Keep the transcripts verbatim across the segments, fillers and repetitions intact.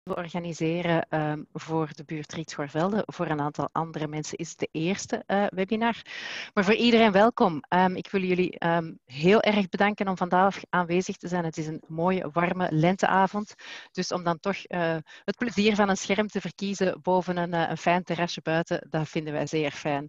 we organiseren um, voor de buurt Riet-Schorvelde. Voor een aantal andere mensen is het de eerste uh, webinar. Maar voor iedereen welkom. Um, ik wil jullie um, heel erg bedanken om vandaag aanwezig te zijn. Het is een mooie, warme lenteavond. Dus om dan toch uh, het plezier van een scherm te verkiezen boven een, uh, een fijn terrasje buiten, dat vinden wij zeer fijn.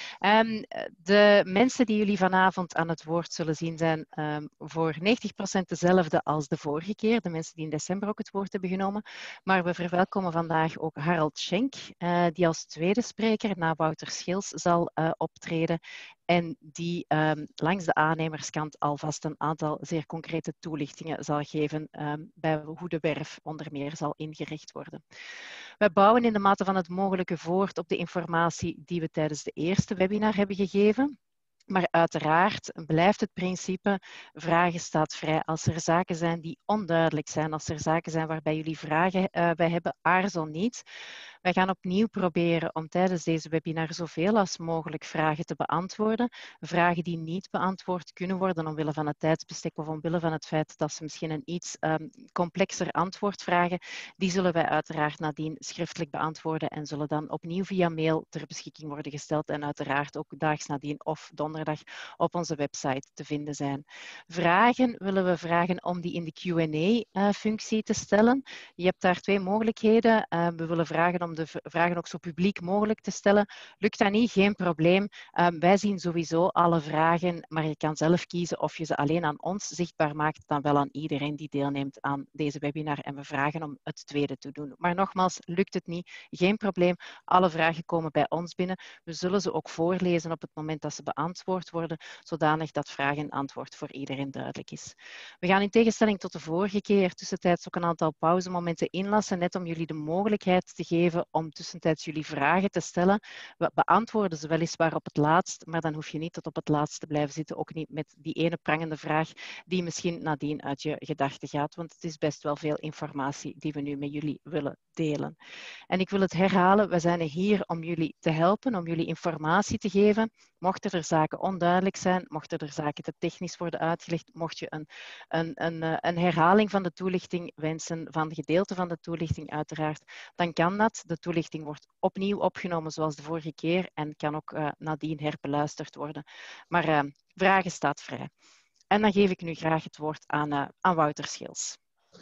Um, de mensen die jullie vanavond aan het woord zullen zien zijn um, voor negentig procent dezelfde als de vorige keer. De mensen die in december ook het woord hebben genomen. Maar we verwelkomen vandaag ook Harald Schenk, uh, die als tweede spreker na Wouter Schils zal uh, optreden. En die um, langs de aannemerskant alvast een aantal zeer concrete toelichtingen zal geven um, bij hoe de werf onder meer zal ingericht worden. Wij bouwen in de mate van het mogelijke voort op de informatie die we tijdens de eerste webinar hebben gegeven. Maar uiteraard blijft het principe, vragen staat vrij. Als er zaken zijn die onduidelijk zijn, als er zaken zijn waarbij jullie vragen uh, bij hebben, aarzel niet. Wij gaan opnieuw proberen om tijdens deze webinar zoveel als mogelijk vragen te beantwoorden. Vragen die niet beantwoord kunnen worden omwille van het tijdsbestek of omwille van het feit dat ze misschien een iets um, complexer antwoord vragen, die zullen wij uiteraard nadien schriftelijk beantwoorden en zullen dan opnieuw via mail ter beschikking worden gesteld en uiteraard ook daags nadien of donderdag op onze website te vinden zijn. Vragen willen we vragen om die in de Q en A-functie uh, te stellen. Je hebt daar twee mogelijkheden. Uh, we willen vragen om de vragen ook zo publiek mogelijk te stellen. Lukt dat niet? Geen probleem. Uh, wij zien sowieso alle vragen, maar je kan zelf kiezen of je ze alleen aan ons zichtbaar maakt, dan wel aan iedereen die deelneemt aan deze webinar. En we vragen om het tweede te doen. Maar nogmaals, lukt het niet? Geen probleem. Alle vragen komen bij ons binnen. We zullen ze ook voorlezen op het moment dat ze beantwoord worden, zodanig dat vraag en antwoord voor iedereen duidelijk is. We gaan in tegenstelling tot de vorige keer tussentijds ook een aantal pauzemomenten inlassen, net om jullie de mogelijkheid te geven om tussentijds jullie vragen te stellen. We beantwoorden ze weliswaar op het laatst, maar dan hoef je niet tot op het laatst te blijven zitten, ook niet met die ene prangende vraag die misschien nadien uit je gedachten gaat, want het is best wel veel informatie die we nu met jullie willen delen. En ik wil het herhalen, we zijn hier om jullie te helpen, om jullie informatie te geven. Mochten er zaken onduidelijk zijn, mochten er zaken te technisch worden uitgelegd, mocht je een, een, een, een herhaling van de toelichting wensen, van het gedeelte van de toelichting uiteraard, dan kan dat. De toelichting wordt opnieuw opgenomen zoals de vorige keer en kan ook uh, nadien herbeluisterd worden. Maar uh, vragen staat vrij. En dan geef ik nu graag het woord aan, uh, aan Wouter Schils.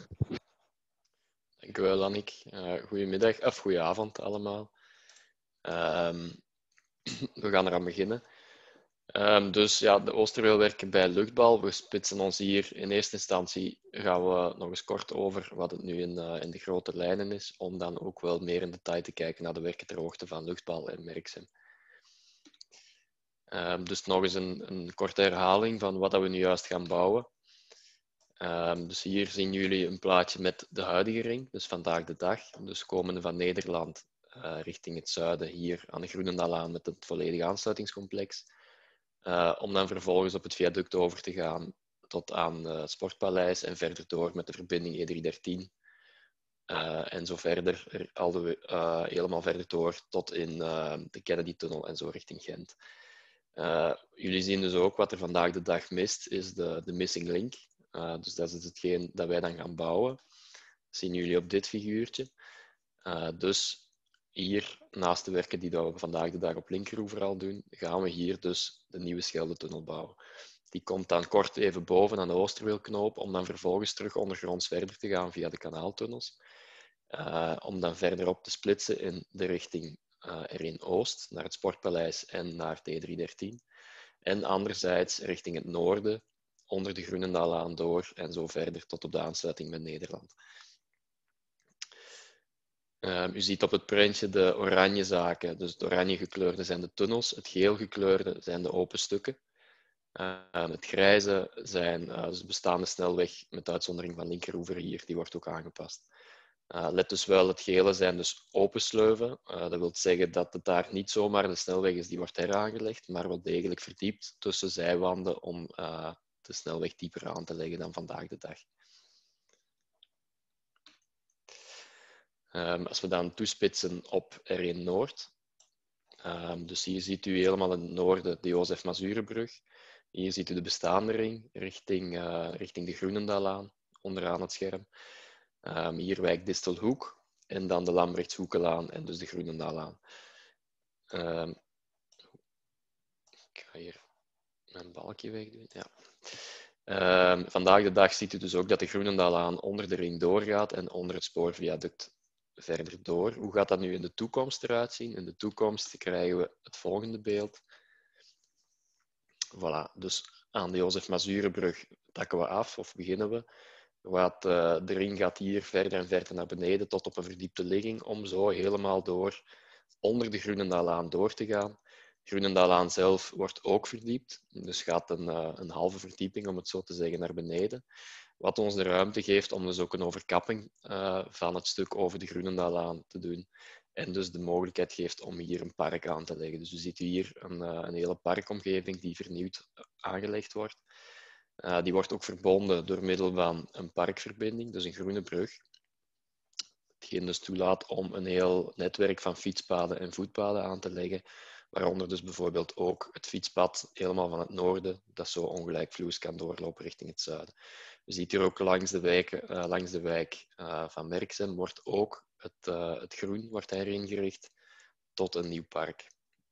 Dank u wel, Annick. Uh, goedemiddag, of goedenavond allemaal. Um, we gaan eraan beginnen. Um, dus ja, de Oosterweelwerken bij luchtbal. We spitsen ons hier in eerste instantie, gaan we nog eens kort over wat het nu in, uh, in de grote lijnen is, om dan ook wel meer in detail te kijken naar de werken ter hoogte van luchtbal en Merksem. Um, dus nog eens een, een korte herhaling van wat we nu juist gaan bouwen. Um, dus hier zien jullie een plaatje met de huidige ring, dus vandaag de dag. Dus komende van Nederland uh, richting het zuiden, hier aan de Groenendaalaan met het volledige aansluitingscomplex. Uh, om dan vervolgens op het viaduct over te gaan tot aan uh, het Sportpaleis en verder door met de verbinding E driehonderddertien. Uh, en zo verder, al de, uh, helemaal verder door tot in uh, de Kennedy-tunnel en zo richting Gent. Uh, jullie zien dus ook wat er vandaag de dag mist, is de, de missing link. Uh, dus dat is hetgeen dat wij dan gaan bouwen. Dat zien jullie op dit figuurtje. Uh, dus hier, naast de werken die we vandaag de dag op Linkeroever al doen, gaan we hier dus de nieuwe Scheldetunnel bouwen. Die komt dan kort even boven aan de Oosterweelknoop, om dan vervolgens terug ondergronds verder te gaan via de kanaaltunnels. Uh, om dan verderop te splitsen in de richting uh, R één Oost, naar het Sportpaleis en naar T driehonderddertien. En anderzijds richting het noorden, onder de Groenendaalaan door en zo verder tot op de aansluiting met Nederland. Uh, u ziet op het printje de oranje zaken, dus het oranje gekleurde zijn de tunnels, het geel gekleurde zijn de open stukken. Uh, het grijze zijn uh, dus de bestaande snelweg met uitzondering van Linkeroever hier, die wordt ook aangepast. Uh, let dus wel, het gele zijn dus open sleuven. Uh, dat wil zeggen dat het daar niet zomaar de snelweg is die wordt heraangelegd, maar wel degelijk verdiept tussen zijwanden om uh, de snelweg dieper aan te leggen dan vandaag de dag. Um, als we dan toespitsen op R één Noord, um, dus hier ziet u helemaal in het noorden de Jozef Mazurenbrug. Hier ziet u de bestaande ring richting, uh, richting de Groenendaalaan, onderaan het scherm. Um, hier wijkt Distelhoek. en dan de Lambrechtshoekenlaan en dus de Groenendaalaan. Uh, ik ga hier mijn balkje wegdoen. Ja. Uh, vandaag de dag ziet u dus ook dat de Groenendaalaan onder de ring doorgaat en onder het spoorviaduct verder door. Hoe gaat dat nu in de toekomst eruit zien? In de toekomst krijgen we het volgende beeld. Voilà, dus aan de Jozef Mazurenbrug takken we af of beginnen we. Wat, uh, de ring gaat hier verder en verder naar beneden tot op een verdiepte ligging om zo helemaal door onder de Groenendaalaan door te gaan. Groenendaalaan zelf wordt ook verdiept, dus gaat een, uh, een halve verdieping, om het zo te zeggen, naar beneden. Wat ons de ruimte geeft om dus ook een overkapping uh, van het stuk over de Groenendaalaan te doen. En dus de mogelijkheid geeft om hier een park aan te leggen. Dus u ziet hier een, uh, een hele parkomgeving die vernieuwd aangelegd wordt. Uh, die wordt ook verbonden door middel van een parkverbinding, dus een groene brug. Hetgeen dus toelaat om een heel netwerk van fietspaden en voetpaden aan te leggen. Waaronder dus bijvoorbeeld ook het fietspad helemaal van het noorden, dat zo ongelijkvloers kan doorlopen richting het zuiden. Je ziet hier ook langs de wijk, uh, langs de wijk uh, van Merksem wordt ook het, uh, het groen wordt heringericht tot een nieuw park.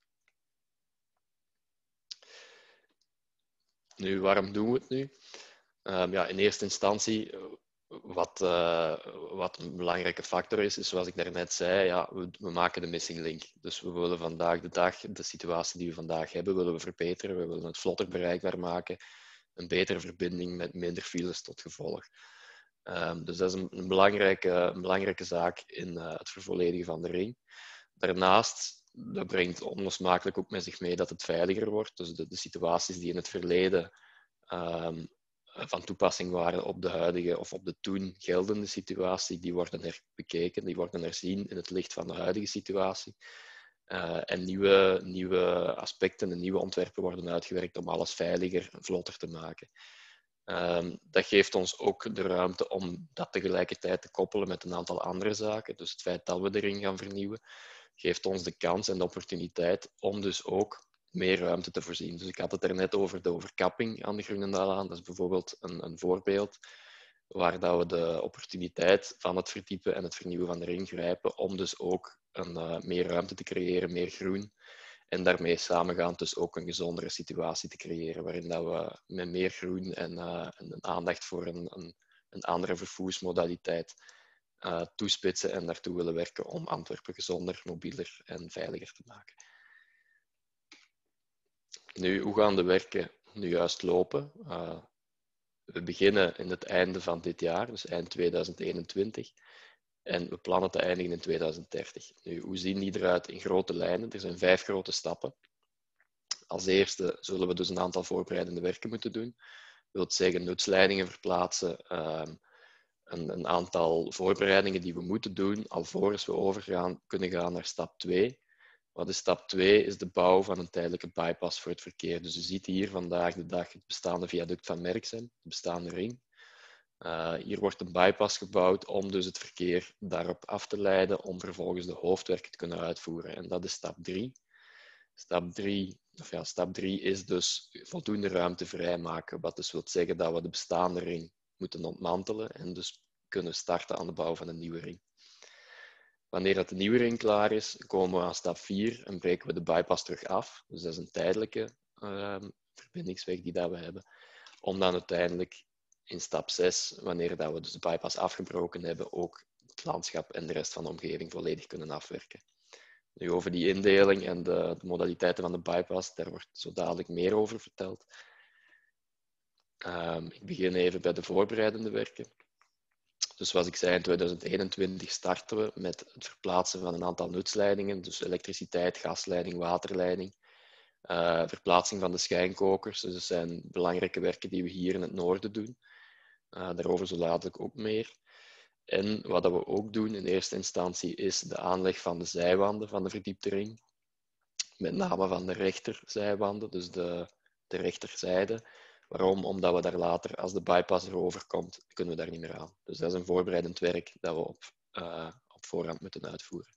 Nu, waarom doen we het nu? Um, ja, in eerste instantie, wat, uh, wat een belangrijke factor is, is zoals ik daarnet zei, ja, we, we maken de missing link. Dus we willen vandaag de dag, de situatie die we vandaag hebben, willen we verbeteren. We willen het vlotter bereikbaar maken. Een betere verbinding met minder files tot gevolg. Um, dus dat is een, een, belangrijke, een belangrijke zaak in uh, het vervolledigen van de ring. Daarnaast, dat brengt onlosmakelijk ook met zich mee dat het veiliger wordt. Dus de, de situaties die in het verleden um, van toepassing waren op de huidige of op de toen geldende situatie, die worden herbekeken, die worden herzien in het licht van de huidige situatie. Uh, en nieuwe, nieuwe aspecten en nieuwe ontwerpen worden uitgewerkt om alles veiliger en vlotter te maken. Um, dat geeft ons ook de ruimte om dat tegelijkertijd te koppelen met een aantal andere zaken. Dus het feit dat we de ring gaan vernieuwen, geeft ons de kans en de opportuniteit om dus ook meer ruimte te voorzien. Dus ik had het er net over de overkapping aan de Groenendaalaan. Dat is bijvoorbeeld een, een voorbeeld waar dat we de opportuniteit van het verdiepen en het vernieuwen van de ring grijpen om dus ook een, uh, meer ruimte te creëren, meer groen. En daarmee samengaand dus ook een gezondere situatie te creëren, waarin dat we met meer groen en, uh, en een aandacht voor een, een, een andere vervoersmodaliteit uh, toespitsen en daartoe willen werken om Antwerpen gezonder, mobieler en veiliger te maken. Nu, hoe gaan de werken nu juist lopen? Uh, we beginnen in het einde van dit jaar, dus eind tweeduizend eenentwintig. En we plannen te eindigen in tweeduizend dertig. Nu, hoe zien die eruit in grote lijnen? Er zijn vijf grote stappen. Als eerste zullen we dus een aantal voorbereidende werken moeten doen. Dat wil zeggen, nutsleidingen verplaatsen, um, een, een aantal voorbereidingen die we moeten doen alvorens we overgaan, kunnen gaan naar stap twee. Wat is stap twee? Is de bouw van een tijdelijke bypass voor het verkeer. Dus je ziet hier vandaag de dag het bestaande viaduct van Merksem, de bestaande ring. Uh, hier wordt een bypass gebouwd om dus het verkeer daarop af te leiden, om vervolgens de hoofdwerken te kunnen uitvoeren. En dat is stap drie. Stap drie, of ja, stap drie is dus voldoende ruimte vrijmaken, wat dus wil zeggen dat we de bestaande ring moeten ontmantelen en dus kunnen starten aan de bouw van een nieuwe ring. Wanneer dat de nieuwe ring klaar is, komen we aan stap vier en breken we de bypass terug af. Dus dat is een tijdelijke uh, verbindingsweg die dat we hebben, om dan uiteindelijk in stap zes, wanneer dat we dus de bypass afgebroken hebben, ook het landschap en de rest van de omgeving volledig kunnen afwerken. Nu, over die indeling en de, de modaliteiten van de bypass, daar wordt zo dadelijk meer over verteld. Um, ik begin even bij de voorbereidende werken. Dus zoals ik zei, in tweeduizend eenentwintig starten we met het verplaatsen van een aantal nutsleidingen, dus elektriciteit, gasleiding, waterleiding. Uh, verplaatsing van de schijnkokers, dus dat zijn belangrijke werken die we hier in het noorden doen. Uh, daarover zo later ook meer. En wat we ook doen in eerste instantie is de aanleg van de zijwanden van de verdiepte ring. Met name van de rechterzijwanden, dus de, de rechterzijde. Waarom? Omdat we daar later, als de bypass erover komt, kunnen we daar niet meer aan. Dus dat is een voorbereidend werk dat we op, uh, op voorhand moeten uitvoeren.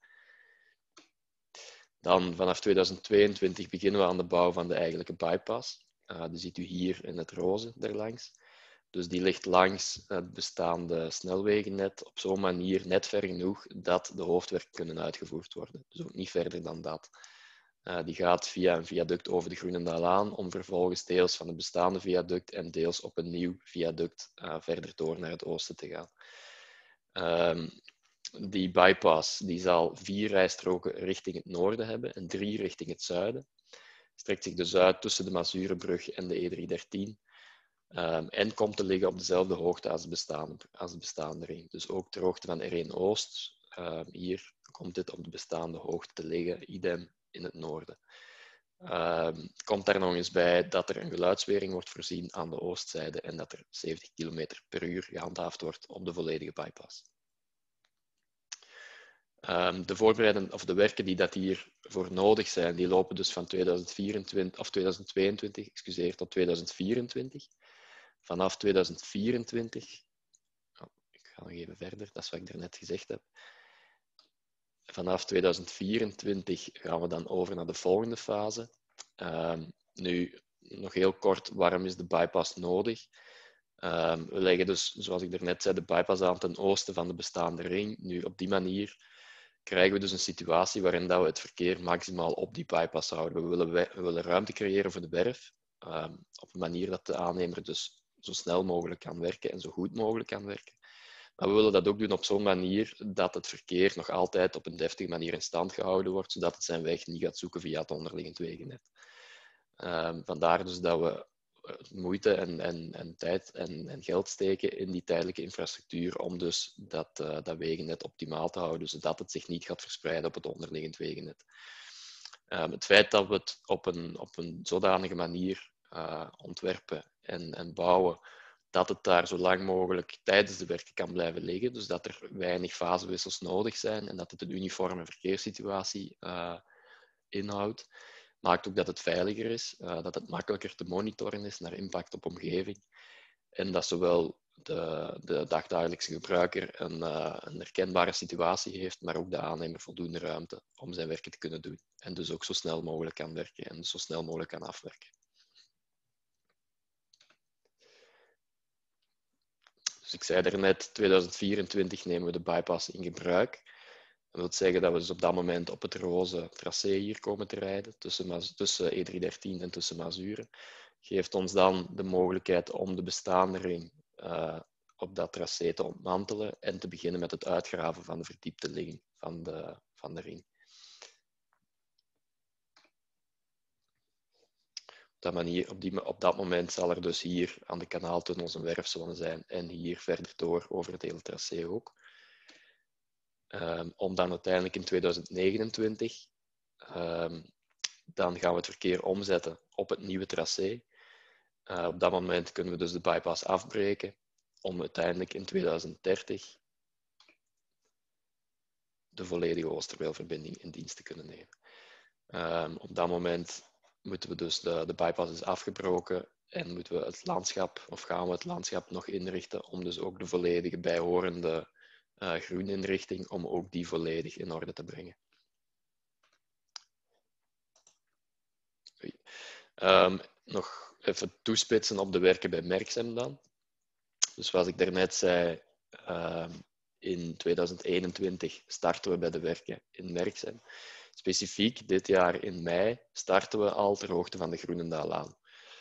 Dan vanaf tweeduizend tweeëntwintig beginnen we aan de bouw van de eigenlijke bypass. Uh, dat ziet u hier in het roze daarlangs. Dus die ligt langs het bestaande snelwegennet op zo'n manier net ver genoeg dat de hoofdwerken kunnen uitgevoerd worden. Dus ook niet verder dan dat. Uh, die gaat via een viaduct over de Groenendaalaan om vervolgens deels van het bestaande viaduct en deels op een nieuw viaduct uh, verder door naar het oosten te gaan. Um, die bypass die zal vier rijstroken richting het noorden hebben en drie richting het zuiden. Strekt zich dus uit tussen de Mazurenbrug en de E driehonderddertien. Um, en komt te liggen op dezelfde hoogte als de bestaande, als de bestaande ring. Dus ook ter hoogte van R één Oost. Um, hier komt dit op de bestaande hoogte te liggen, idem in het noorden. Um, komt daar nog eens bij dat er een geluidswering wordt voorzien aan de oostzijde en dat er zeventig kilometer per uur gehandhaafd wordt op de volledige bypass. Um, de voorbereidende of de werken die dat hiervoor nodig zijn, die lopen dus van tweeduizend vierentwintig, of tweeduizend tweeëntwintig excuseer, tot tweeduizend vierentwintig. Vanaf tweeduizend vierentwintig, oh, ik ga nog even verder, dat is wat ik daarnet gezegd heb. Vanaf tweeduizend vierentwintig gaan we dan over naar de volgende fase. Um, nu, nog heel kort, waarom is de bypass nodig? Um, we leggen dus, zoals ik daarnet zei, de bypass aan ten oosten van de bestaande ring. Nu, op die manier krijgen we dus een situatie waarin dat we het verkeer maximaal op die bypass houden. We willen, we willen ruimte creëren voor de werf, um, op een manier dat de aannemer dus zo snel mogelijk kan werken en zo goed mogelijk kan werken. Maar we willen dat ook doen op zo'n manier dat het verkeer nog altijd op een deftige manier in stand gehouden wordt, zodat het zijn weg niet gaat zoeken via het onderliggend wegennet. Um, vandaar dus dat we moeite en, en, en tijd en, en geld steken in die tijdelijke infrastructuur om dus dat, uh, dat wegennet optimaal te houden, zodat het zich niet gaat verspreiden op het onderliggend wegennet. Um, het feit dat we het op een, op een zodanige manier uh, ontwerpen en, en bouwen dat het daar zo lang mogelijk tijdens de werken kan blijven liggen, dus dat er weinig fasewissels nodig zijn en dat het een uniforme verkeerssituatie uh, inhoudt, maakt ook dat het veiliger is, uh, dat het makkelijker te monitoren is naar impact op omgeving en dat zowel de, de dagdagelijkse gebruiker een, uh, een herkenbare situatie heeft, maar ook de aannemer voldoende ruimte om zijn werken te kunnen doen en dus ook zo snel mogelijk kan werken en dus zo snel mogelijk kan afwerken. Dus ik zei daarnet, tweeduizend vierentwintig nemen we de bypass in gebruik. Dat wil zeggen dat we dus op dat moment op het roze tracé hier komen te rijden, tussen, tussen E driehonderddertien en tussen Mazuren. Geeft ons dan de mogelijkheid om de bestaande ring uh, op dat tracé te ontmantelen en te beginnen met het uitgraven van de verdiepte ligging van de, van de ring. Op dat, manier, op, die, op dat moment zal er dus hier aan de kanaaltunnels een werfzone zijn en hier verder door over het hele tracé ook. Um, om dan uiteindelijk in tweeduizend negenentwintig, um, dan gaan we het verkeer omzetten op het nieuwe tracé. Uh, op dat moment kunnen we dus de bypass afbreken om uiteindelijk in tweeduizend dertig de volledige Oosterweelverbinding in dienst te kunnen nemen. Um, op dat moment moeten we dus de, de bypass is afgebroken en moeten we het landschap, of gaan we het landschap nog inrichten om dus ook de volledige bijhorende uh, groeninrichting, om ook die volledig in orde te brengen. Um, nog even toespitsen op de werken bij Merksem dan. Dus zoals ik daarnet zei, um, in tweeduizend eenentwintig starten we bij de werken in Merksem. Specifiek dit jaar in mei starten we al ter hoogte van de Groenendaalaan.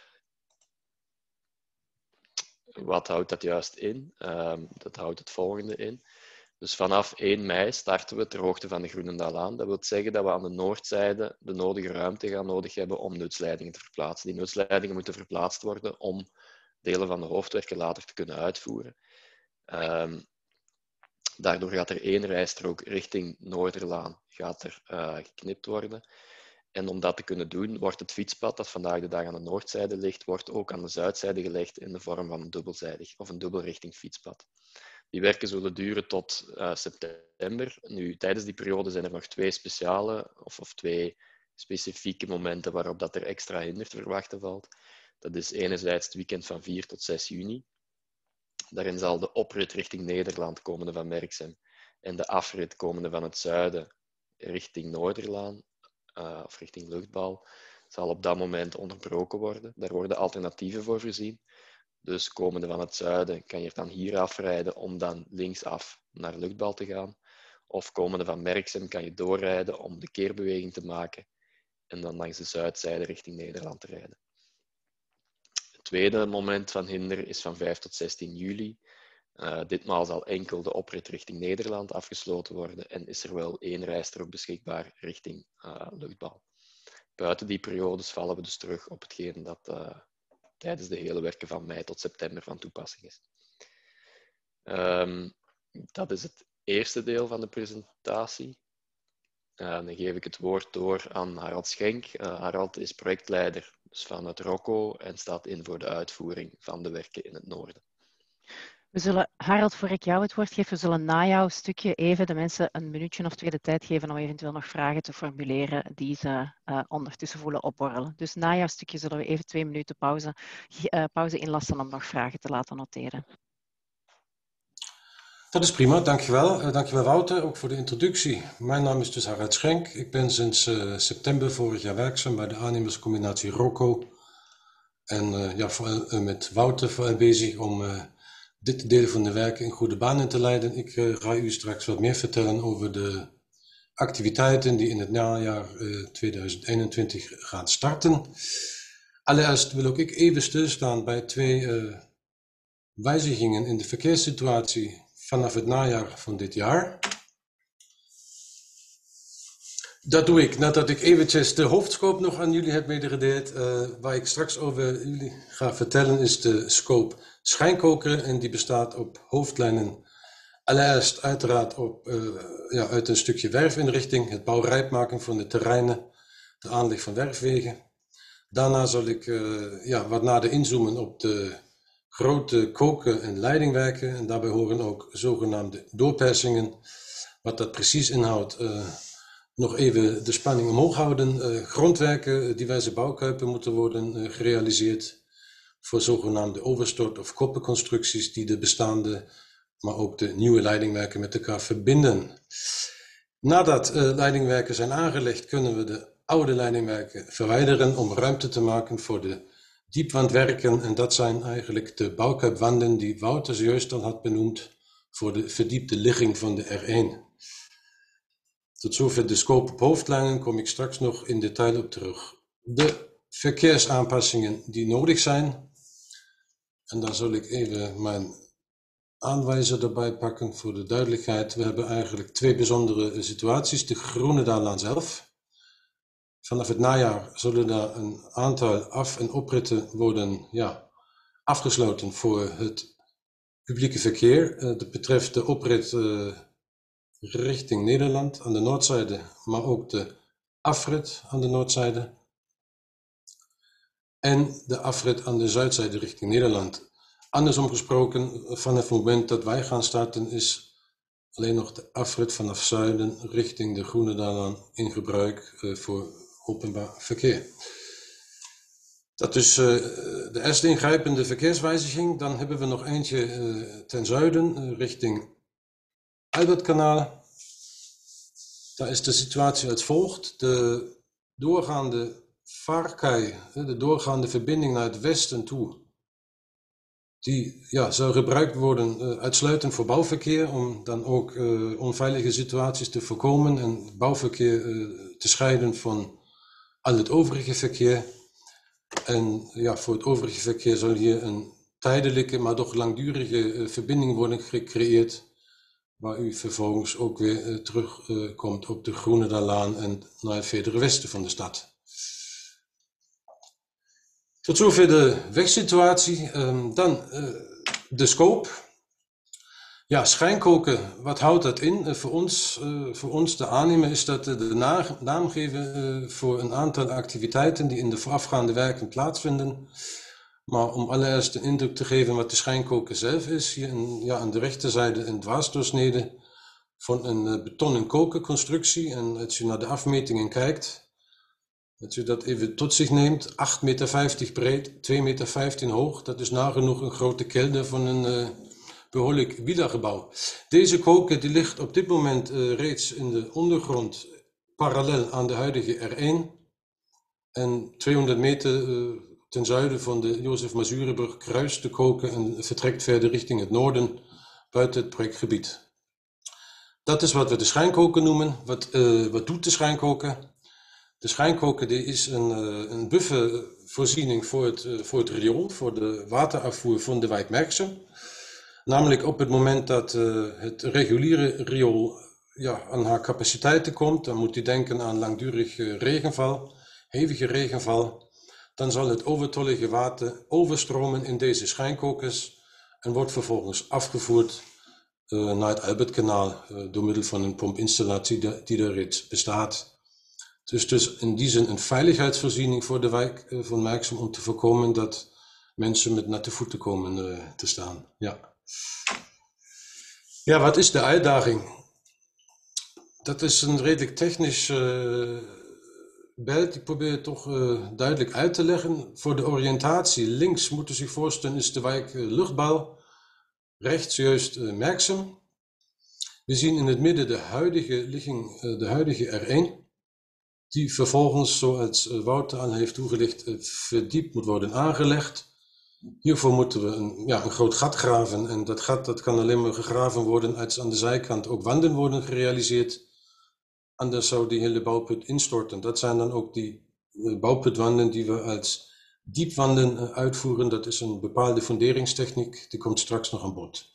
Wat houdt dat juist in? Um, dat houdt het volgende in. Dus vanaf één mei starten we ter hoogte van de Groenendaalaan. Dat wil zeggen dat we aan de noordzijde de nodige ruimte gaan nodig hebben om nutsleidingen te verplaatsen. Die nutsleidingen moeten verplaatst worden om delen van de hoofdwerken later te kunnen uitvoeren. Um, daardoor gaat er één rijstrook richting Noorderlaan gaat er, uh, geknipt worden. En om dat te kunnen doen, wordt het fietspad dat vandaag de dag aan de noordzijde ligt, wordt ook aan de zuidzijde gelegd in de vorm van een dubbelzijdig of een dubbelrichting fietspad. Die werken zullen duren tot uh, september. Nu, tijdens die periode zijn er nog twee speciale of, of twee specifieke momenten waarop dat er extra hinder te verwachten valt. Dat is enerzijds het weekend van vier tot zes juni. Daarin zal de oprit richting Nederland komende van Merksem en de afrit komende van het zuiden richting Noorderlaan uh, of richting Luchtbal zal op dat moment onderbroken worden. Daar worden alternatieven voor voorzien. Dus komende van het zuiden kan je dan hier afrijden om dan linksaf naar Luchtbal te gaan. Of komende van Merksem kan je doorrijden om de keerbeweging te maken en dan langs de zuidzijde richting Nederland te rijden. Het tweede moment van hinder is van vijf tot zestien juli. Uh, ditmaal zal enkel de oprit richting Nederland afgesloten worden en is er wel één rijstrook beschikbaar richting uh, Luchtbal. Buiten die periodes vallen we dus terug op hetgeen dat uh, tijdens de hele werken van mei tot september van toepassing is. Um, dat is het eerste deel van de presentatie. Uh, dan geef ik het woord door aan Harald Schenk. Uh, Harald is projectleider dus van het ROCO en staat in voor de uitvoering van de werken in het noorden. We zullen, Harald, voor ik jou het woord geef, we zullen na jouw stukje even de mensen een minuutje of twee de tijd geven om eventueel nog vragen te formuleren die ze uh, ondertussen voelen opborrelen. Dus na jouw stukje zullen we even twee minuten pauze, uh, pauze inlassen om nog vragen te laten noteren. Dat is prima, dankjewel. Uh, dankjewel Wouter, ook voor de introductie. Mijn naam is dus Harald Schenk. Ik ben sinds uh, september vorig jaar werkzaam bij de aannemerscombinatie ROCO. En uh, ja, vooral uh, met Wouter vooral bezig om uh, dit deel van de werken in goede banen te leiden. Ik uh, ga u straks wat meer vertellen over de activiteiten die in het najaar uh, tweeduizend eenentwintig gaan starten. Allereerst wil ook ik even stilstaan bij twee uh, wijzigingen in de verkeerssituatie vanaf het najaar van dit jaar. Dat doe ik nadat ik eventjes de hoofdscope nog aan jullie heb medegedeeld. Uh, waar ik straks over jullie ga vertellen is de scope schijnkoker en die bestaat op hoofdlijnen. Allereerst uiteraard op, uh, ja, uit een stukje werfinrichting, het bouwrijp maken van de terreinen, de aanleg van werfwegen. Daarna zal ik uh, ja, wat nader inzoomen op de grote koken- en leidingwerken en daarbij horen ook zogenaamde doorpersingen. Wat dat precies inhoudt, uh, nog even de spanning omhoog houden. Uh, grondwerken, diverse bouwkuipen moeten worden uh, gerealiseerd voor zogenaamde overstort- of koppenconstructies die de bestaande, maar ook de nieuwe leidingwerken met elkaar verbinden. Nadat uh, leidingwerken zijn aangelegd, kunnen we de oude leidingwerken verwijderen om ruimte te maken voor de diepwandwerken. En dat zijn eigenlijk de bouwkuipwanden die Wouter zojuist al had benoemd voor de verdiepte ligging van de R één. Tot zover de scope op hoofdlijnen, kom ik straks nog in detail op terug. De verkeersaanpassingen die nodig zijn. En daar zal ik even mijn aanwijzer erbij pakken voor de duidelijkheid. We hebben eigenlijk twee bijzondere situaties. De Groenendaallaan zelf. Vanaf het najaar zullen daar een aantal af- en opritten worden ja, afgesloten voor het publieke verkeer. Dat betreft de oprit uh, richting Nederland aan de noordzijde, maar ook de afrit aan de noordzijde. En de afrit aan de zuidzijde richting Nederland. Andersom gesproken, vanaf het moment dat wij gaan starten is alleen nog de afrit vanaf zuiden richting de Groenendaallaan in gebruik uh, voor openbaar verkeer. Dat is uh, de eerste ingrijpende verkeerswijziging. Dan hebben we nog eentje uh, ten zuiden uh, richting Albertkanaal. Daar is de situatie als volgt. De doorgaande vaarkei, de doorgaande verbinding naar het westen toe, die ja, zou gebruikt worden uh, uitsluitend voor bouwverkeer, om dan ook uh, onveilige situaties te voorkomen en bouwverkeer uh, te scheiden van al het overige verkeer. En ja, voor het overige verkeer zal hier een tijdelijke, maar toch langdurige uh, verbinding worden gecreëerd, waar u vervolgens ook weer uh, terugkomt uh, op de Groenendaallaan en naar het verdere westen van de stad. Tot zover de wegsituatie. Um, dan uh, de scope. Ja, schijnkoken, wat houdt dat in? Uh, voor, ons, uh, voor ons, de aannemer, is dat uh, de na naam geven uh, voor een aantal activiteiten die in de voorafgaande werken plaatsvinden. Maar om allereerst een indruk te geven wat de schijnkoker zelf is, hier in, ja, aan de rechterzijde een dwarsdoorsnede van een uh, betonnen kokerconstructie. En als u naar de afmetingen kijkt, dat u dat even tot zich neemt, acht meter vijftig breed, twee meter vijftien hoog. Dat is nagenoeg een grote kelder van een uh, behoorlijk villa-gebouw. Deze koker die ligt op dit moment uh, reeds in de ondergrond, parallel aan de huidige R één. En tweehonderd meter uh, ten zuiden van de Jozef Mazurenbrug kruist de koker en vertrekt verder richting het noorden buiten het projectgebied. Dat is wat we de schijnkoker noemen. Wat, uh, wat doet de schijnkoker? De schijnkoker die is een, uh, een buffervoorziening voor het, uh, voor het riool, voor de waterafvoer van de wijk Merksem. Namelijk op het moment dat uh, het reguliere riool ja, aan haar capaciteiten komt, dan moet u denken aan langdurig uh, regenval, hevige regenval. Dan zal het overtollige water overstromen in deze schijnkokers en wordt vervolgens afgevoerd uh, naar het Albertkanaal uh, door middel van een pompinstallatie die, die er reeds bestaat. Dus, dus in die zin een veiligheidsvoorziening voor de wijk uh, van Merksem om te voorkomen dat mensen met natte voeten komen uh, te staan. Ja. Ja, wat is de uitdaging? Dat is een redelijk technisch uh, beeld. Ik probeer het toch uh, duidelijk uit te leggen. Voor de oriëntatie links moet u zich voorstellen is de wijk uh, Luchtbouw, rechts juist uh, Merksem. We zien in het midden de huidige ligging, uh, de huidige R één, die vervolgens, zoals uh, Wouter al heeft toegelicht, uh, verdiept moet worden aangelegd. Hiervoor moeten we een, ja, een groot gat graven en dat gat dat kan alleen maar gegraven worden als aan de zijkant ook wanden worden gerealiseerd. Anders zou die hele bouwput instorten. Dat zijn dan ook die uh, bouwputwanden die we als diepwanden uh, uitvoeren. Dat is een bepaalde funderingstechniek, die komt straks nog aan bod.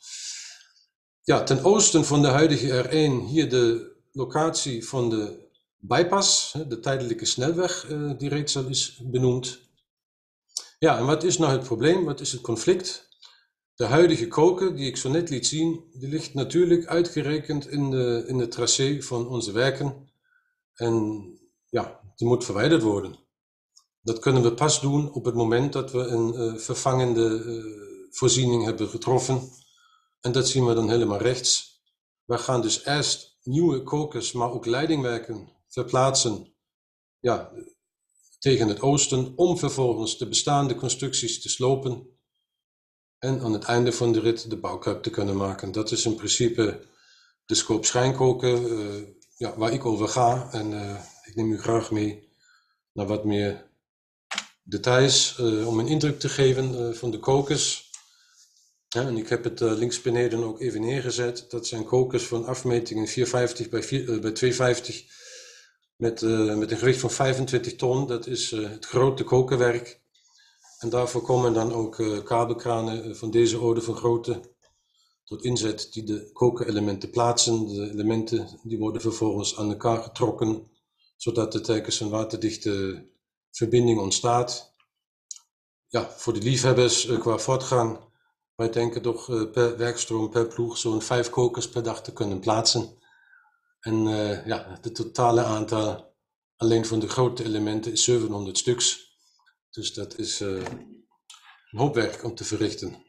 Ja, ten oosten van de huidige R één hier de locatie van de bypass, de tijdelijke snelweg uh, die reeds al is benoemd. Ja, en wat is nou het probleem? Wat is het conflict? De huidige koker, die ik zo net liet zien, die ligt natuurlijk uitgerekend in, de, in het tracé van onze werken. En ja, die moet verwijderd worden. Dat kunnen we pas doen op het moment dat we een uh, vervangende uh, voorziening hebben getroffen. En dat zien we dan helemaal rechts. We gaan dus eerst nieuwe kokers, maar ook leidingwerken verplaatsen. Ja, tegen het oosten, om vervolgens de bestaande constructies te slopen en aan het einde van de rit de bouwkuip te kunnen maken. Dat is in principe de scope schijnkoker uh, ja, waar ik over ga en uh, ik neem u graag mee naar wat meer details uh, om een indruk te geven uh, van de kokers. Ja, en ik heb het uh, links beneden ook even neergezet. Dat zijn kokers van afmetingen vierhonderdvijftig bij, vier, uh, bij tweehonderdvijftig. Met, uh, met een gewicht van vijfentwintig ton, dat is uh, het grote kokerwerk. En daarvoor komen dan ook uh, kabelkranen van deze orde van grootte tot inzet die de kokerelementen plaatsen. De elementen die worden vervolgens aan elkaar getrokken, zodat er telkens een waterdichte verbinding ontstaat. Ja, voor de liefhebbers uh, qua voortgang, wij denken toch uh, per werkstroom, per ploeg, zo'n vijf kokers per dag te kunnen plaatsen. En uh, ja, het totale aantal alleen van de grote elementen is zevenhonderd stuks. Dus dat is uh, een hoop werk om te verrichten.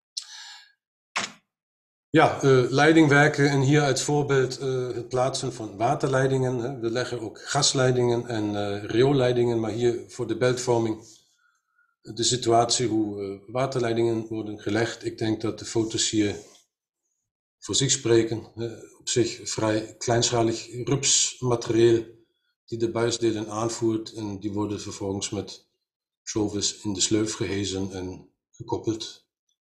Ja, uh, leidingwerken en hier als voorbeeld uh, het plaatsen van waterleidingen. Hè. We leggen ook gasleidingen en uh, rioolleidingen, maar hier voor de beltvorming de situatie hoe uh, waterleidingen worden gelegd. Ik denk dat de foto's hier voor zich spreken. Uh, op zich vrij kleinschalig rupsmaterieel die de buisdelen aanvoert en die worden vervolgens met shovels in de sleuf gehezen en gekoppeld.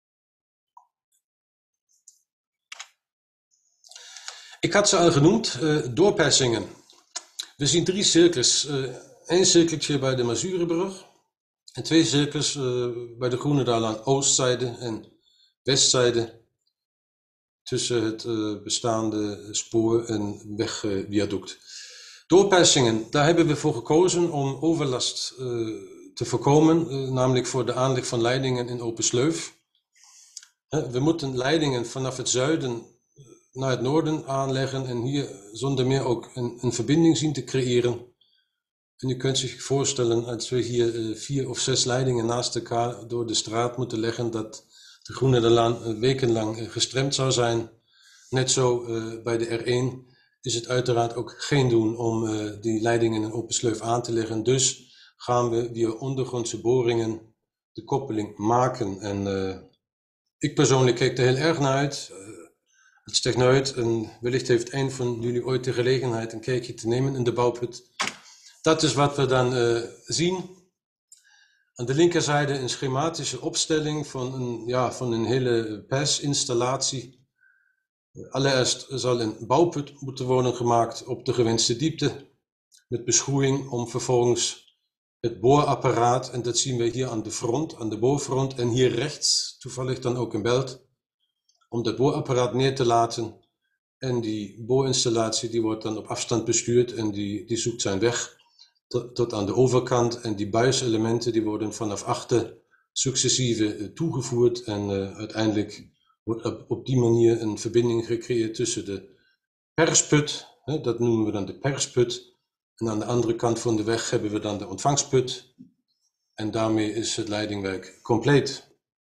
Ik had ze al genoemd, uh, doorpersingen. We zien drie cirkels. Uh, Eén cirkeltje bij de Mazurenbrug en twee cirkels uh, bij de Groenendaal aan oostzijde en westzijde tussen het uh, bestaande spoor en wegviaduct. Uh, Doorpersingen, daar hebben we voor gekozen om overlast uh, te voorkomen, uh, namelijk voor de aanleg van leidingen in open sleuf. Uh, we moeten leidingen vanaf het zuiden naar het noorden aanleggen en hier zonder meer ook een, een verbinding zien te creëren. En u kunt zich voorstellen, als we hier uh, vier of zes leidingen naast elkaar door de straat moeten leggen, dat de Groenendaalaan uh, wekenlang uh, gestremd zou zijn. Net zo uh, bij de R één is het uiteraard ook geen doen om uh, die leidingen in open sleuf aan te leggen. Dus gaan we via ondergrondse boringen de koppeling maken. En uh, ik persoonlijk kijk er heel erg naar uit. Uh, het techneut en wellicht heeft een van jullie ooit de gelegenheid een kijkje te nemen in de bouwput. Dat is wat we dan uh, zien. Aan de linkerzijde een schematische opstelling van een, ja, van een hele persinstallatie. Allereerst zal een bouwput moeten worden gemaakt op de gewenste diepte, met beschroeiing om vervolgens het boorapparaat, en dat zien we hier aan de front, aan de boorfront, en hier rechts toevallig dan ook een beeld, om dat boorapparaat neer te laten. En die boorinstallatie die wordt dan op afstand bestuurd en die, die zoekt zijn weg tot, tot aan de overkant. En die buiselementen die worden vanaf achter successieve uh, toegevoerd. En uh, uiteindelijk wordt op, op die manier een verbinding gecreëerd tussen de persput, hè, dat noemen we dan de persput. En aan de andere kant van de weg hebben we dan de ontvangsput. En daarmee is het leidingwerk compleet.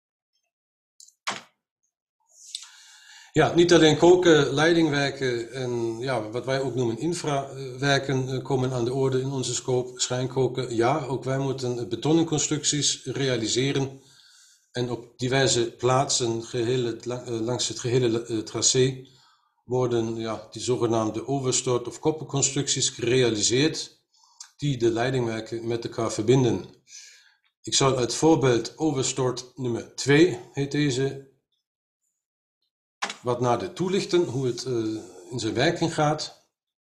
Ja, niet alleen koken, leidingwerken en ja, wat wij ook noemen infrawerken komen aan de orde in onze scope. Schijnkoken, ja, ook wij moeten betonnen constructies realiseren en op diverse plaatsen gehele, langs het gehele tracé worden ja, die zogenaamde overstort- of koppelconstructies gerealiseerd die de leidingwerken met elkaar verbinden. Ik zal het voorbeeld overstort nummer twee, heet deze, wat nader toelichten hoe het uh, in zijn werking gaat.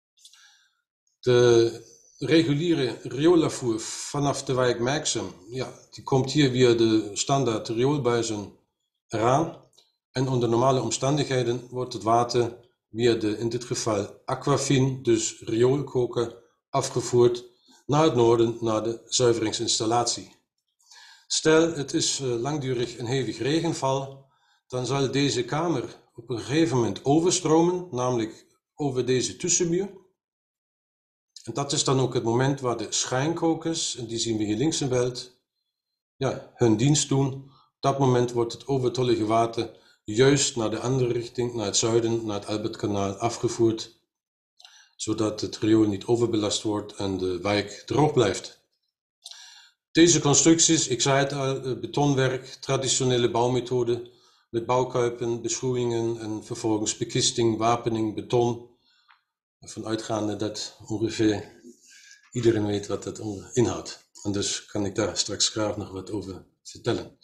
De reguliere rioolafvoer vanaf de wijk Merksem, ja, die komt hier via de standaard rioolbuizen eraan. En onder normale omstandigheden wordt het water via de, in dit geval Aquafin, dus rioolkoker, afgevoerd naar het noorden, naar de zuiveringsinstallatie. Stel, het is uh, langdurig een hevig regenval, dan zal deze kamer op een gegeven moment overstromen, namelijk over deze tussenmuur. En dat is dan ook het moment waar de schijnkokers, en die zien we hier links in beeld, ja, hun dienst doen. Op dat moment wordt het overtollige water juist naar de andere richting, naar het zuiden, naar het Albertkanaal afgevoerd, zodat het riool niet overbelast wordt en de wijk droog blijft. Deze constructies, ik zei het al, betonwerk, traditionele bouwmethode, met bouwkuipen, beschroeiingen en vervolgens bekisting, wapening, beton. Vanuitgaande dat ongeveer iedereen weet wat dat inhoudt. En dus kan ik daar straks graag nog wat over vertellen.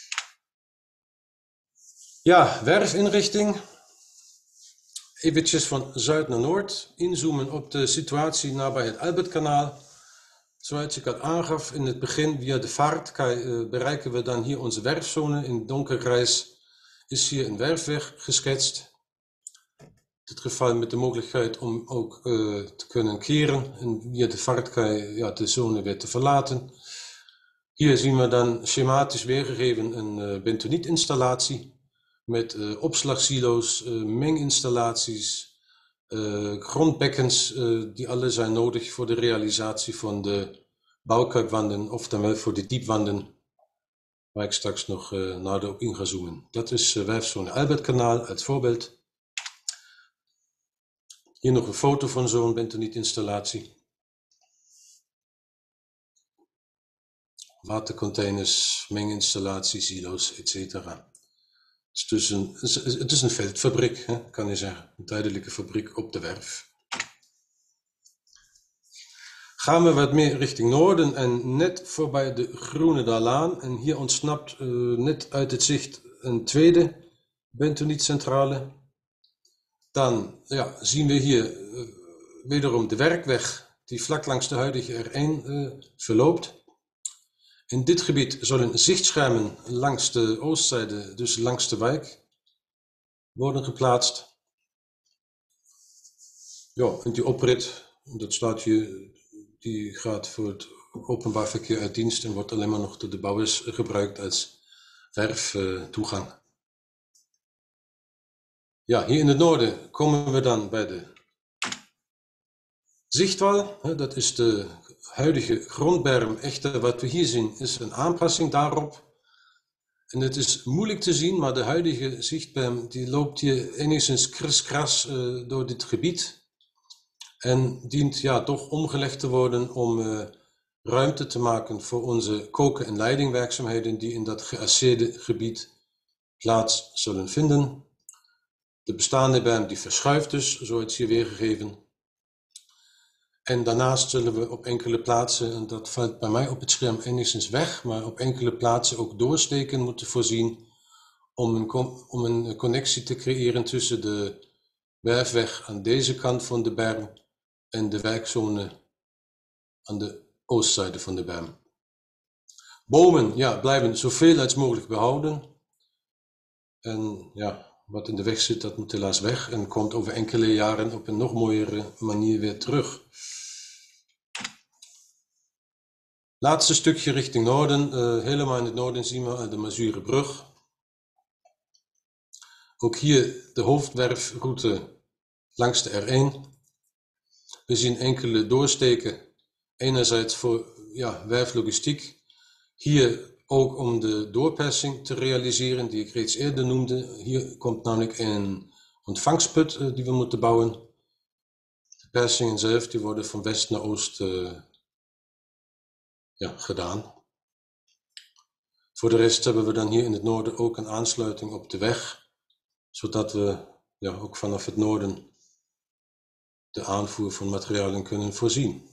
Ja, werfinrichting. Eventjes van zuid naar noord. Inzoomen op de situatie nabij het Albertkanaal. Zoals ik al aangaf in het begin, via de vaart bereiken we dan hier onze werfzone. In donkergrijs is hier een werfweg geschetst. In dit geval met de mogelijkheid om ook uh, te kunnen keren en via de vaartkai ja, de zone weer te verlaten. Hier zien we dan schematisch weergegeven een uh, bentonietinstallatie met uh, opslagsilo's, uh, menginstallaties, uh, grondbekkens, uh, die alle zijn nodig voor de realisatie van de bouwkuipwanden, oftewel voor de diepwanden, waar ik straks nog uh, nader op in ga zoomen. Dat is uh, werfzone Albertkanaal als voorbeeld. Hier nog een foto van zo'n bentonietinstallatie. Watercontainers, menginstallaties, silo's, et cetera. Het is dus een, het is een veldfabriek, hè, kan je zeggen. Een tijdelijke fabriek op de werf. Gaan we wat meer richting noorden en net voorbij de Groenendalaan. En hier ontsnapt uh, net uit het zicht een tweede bentonietcentrale. Dan ja, zien we hier uh, wederom de werkweg die vlak langs de huidige R één uh, verloopt. In dit gebied zullen zichtschermen langs de oostzijde, dus langs de wijk, worden geplaatst. Ja, en die oprit, dat staat hier, die gaat voor het openbaar verkeer uit dienst en wordt alleen maar nog door de bouwers gebruikt als werftoegang. Uh, ja, hier in het noorden komen we dan bij de zichtwal. Dat is de huidige grondberm. Echter, wat we hier zien is een aanpassing daarop. En het is moeilijk te zien, maar de huidige zichtberm die loopt hier enigszins kriskras uh, door dit gebied. En dient ja toch omgelegd te worden om uh, ruimte te maken voor onze koken- en leidingwerkzaamheden die in dat geasseerde gebied plaats zullen vinden. De bestaande berm die verschuift dus, zo is hier weergegeven. En daarnaast zullen we op enkele plaatsen, en dat valt bij mij op het scherm enigszins weg, maar op enkele plaatsen ook doorsteken moeten voorzien om een, om een connectie te creëren tussen de werfweg aan deze kant van de berm en de werkzone aan de oostzijde van de berm. Bomen ja, blijven zoveel als mogelijk behouden. En ja, wat in de weg zit, dat moet helaas weg en komt over enkele jaren op een nog mooiere manier weer terug. Laatste stukje richting noorden. Uh, helemaal in het noorden zien we de Mazurenbrug. Ook hier de hoofdwerfroute langs de R één. We zien enkele doorsteken. Enerzijds voor ja, werflogistiek. Hier ook om de doorpersing te realiseren die ik reeds eerder noemde. Hier komt namelijk een ontvangstput uh, die we moeten bouwen. De persingen zelf die worden van west naar oost uh, ja, gedaan. Voor de rest hebben we dan hier in het noorden ook een aansluiting op de weg. Zodat we ja, ook vanaf het noorden de aanvoer van materialen kunnen voorzien.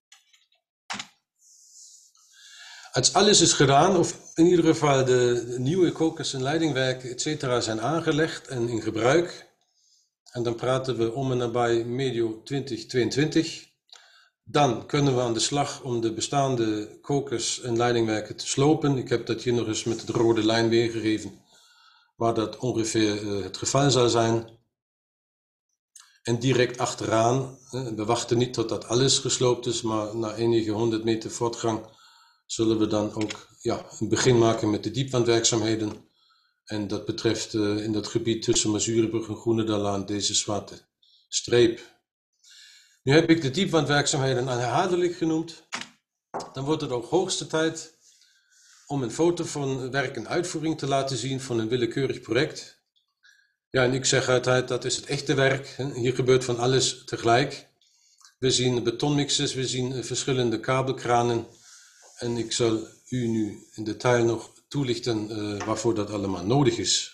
Als alles is gedaan, of in ieder geval de, de nieuwe kokers en leidingwerken et cetera zijn aangelegd en in gebruik, en dan praten we om en nabij medio twintig tweeëntwintig, dan kunnen we aan de slag om de bestaande kokers en leidingwerken te slopen. Ik heb dat hier nog eens met de rode lijn weergegeven, waar dat ongeveer uh, het geval zal zijn. En direct achteraan, uh, we wachten niet tot dat alles gesloopt is, maar na enige honderd meter voortgang zullen we dan ook ja, een begin maken met de diepwandwerkzaamheden. En dat betreft uh, in dat gebied tussen Mazurenbrug en Groenendalaan deze zwarte streep. Nu heb ik de diepwandwerkzaamheden herhaaldelijk genoemd. Dan wordt het ook hoogste tijd om een foto van werk en uitvoering te laten zien van een willekeurig project. Ja, en ik zeg altijd, dat is het echte werk. Hier gebeurt van alles tegelijk. We zien betonmixers, we zien verschillende kabelkranen. En ik zal u nu in detail nog toelichten uh, waarvoor dat allemaal nodig is.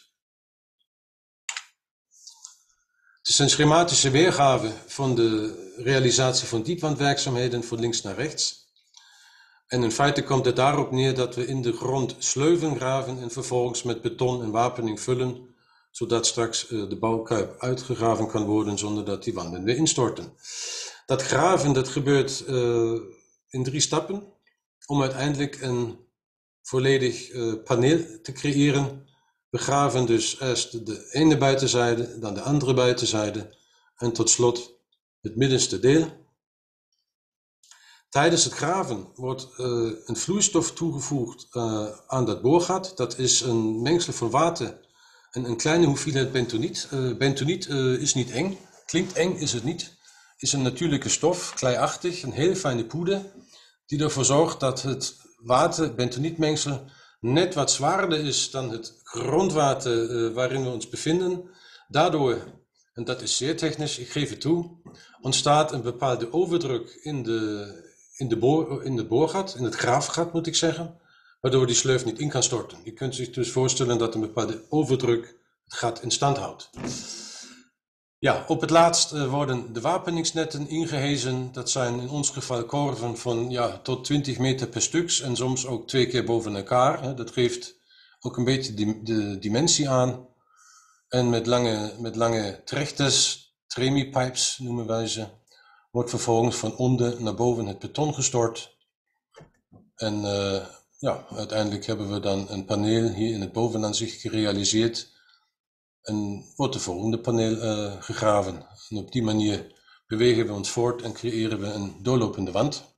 Het is een schematische weergave van de realisatie van diepwandwerkzaamheden van links naar rechts. En in feite komt het daarop neer dat we in de grond sleuven graven en vervolgens met beton en wapening vullen, zodat straks uh, de bouwkuip uitgegraven kan worden zonder dat die wanden weer instorten. Dat graven dat gebeurt uh, in drie stappen om uiteindelijk een volledig uh, paneel te creëren. We graven dus eerst de ene buitenzijde, dan de andere buitenzijde en tot slot het middenste deel. Tijdens het graven wordt uh, een vloeistof toegevoegd uh, aan dat boorgat. Dat is een mengsel van water en een kleine hoeveelheid bentoniet. Uh, bentoniet uh, is niet eng, klinkt eng, is het niet. Is een natuurlijke stof, kleiachtig, een hele fijne poeder, die ervoor zorgt dat het water, bentonietmengsel, net wat zwaarder is dan het grondwater uh, waarin we ons bevinden. Daardoor, en dat is zeer technisch, ik geef het toe, ontstaat een bepaalde overdruk in de, in de, boor, in de boorgat, in het graafgat moet ik zeggen, waardoor die sleuf niet in kan storten. Je kunt zich dus voorstellen dat een bepaalde overdruk het gat in stand houdt. Ja, op het laatst uh, worden de wapeningsnetten ingehezen. Dat zijn in ons geval korven van ja, tot twintig meter per stuks en soms ook twee keer boven elkaar. Hè. Dat geeft ook een beetje die, de dimensie aan. En met lange, met lange trechtes, tremipipes noemen wij ze, wordt vervolgens van onder naar boven het beton gestort. En uh, ja, uiteindelijk hebben we dan een paneel hier in het bovenaanzicht gerealiseerd. En wordt de volgende paneel uh, gegraven. En op die manier bewegen we ons voort en creëren we een doorlopende wand.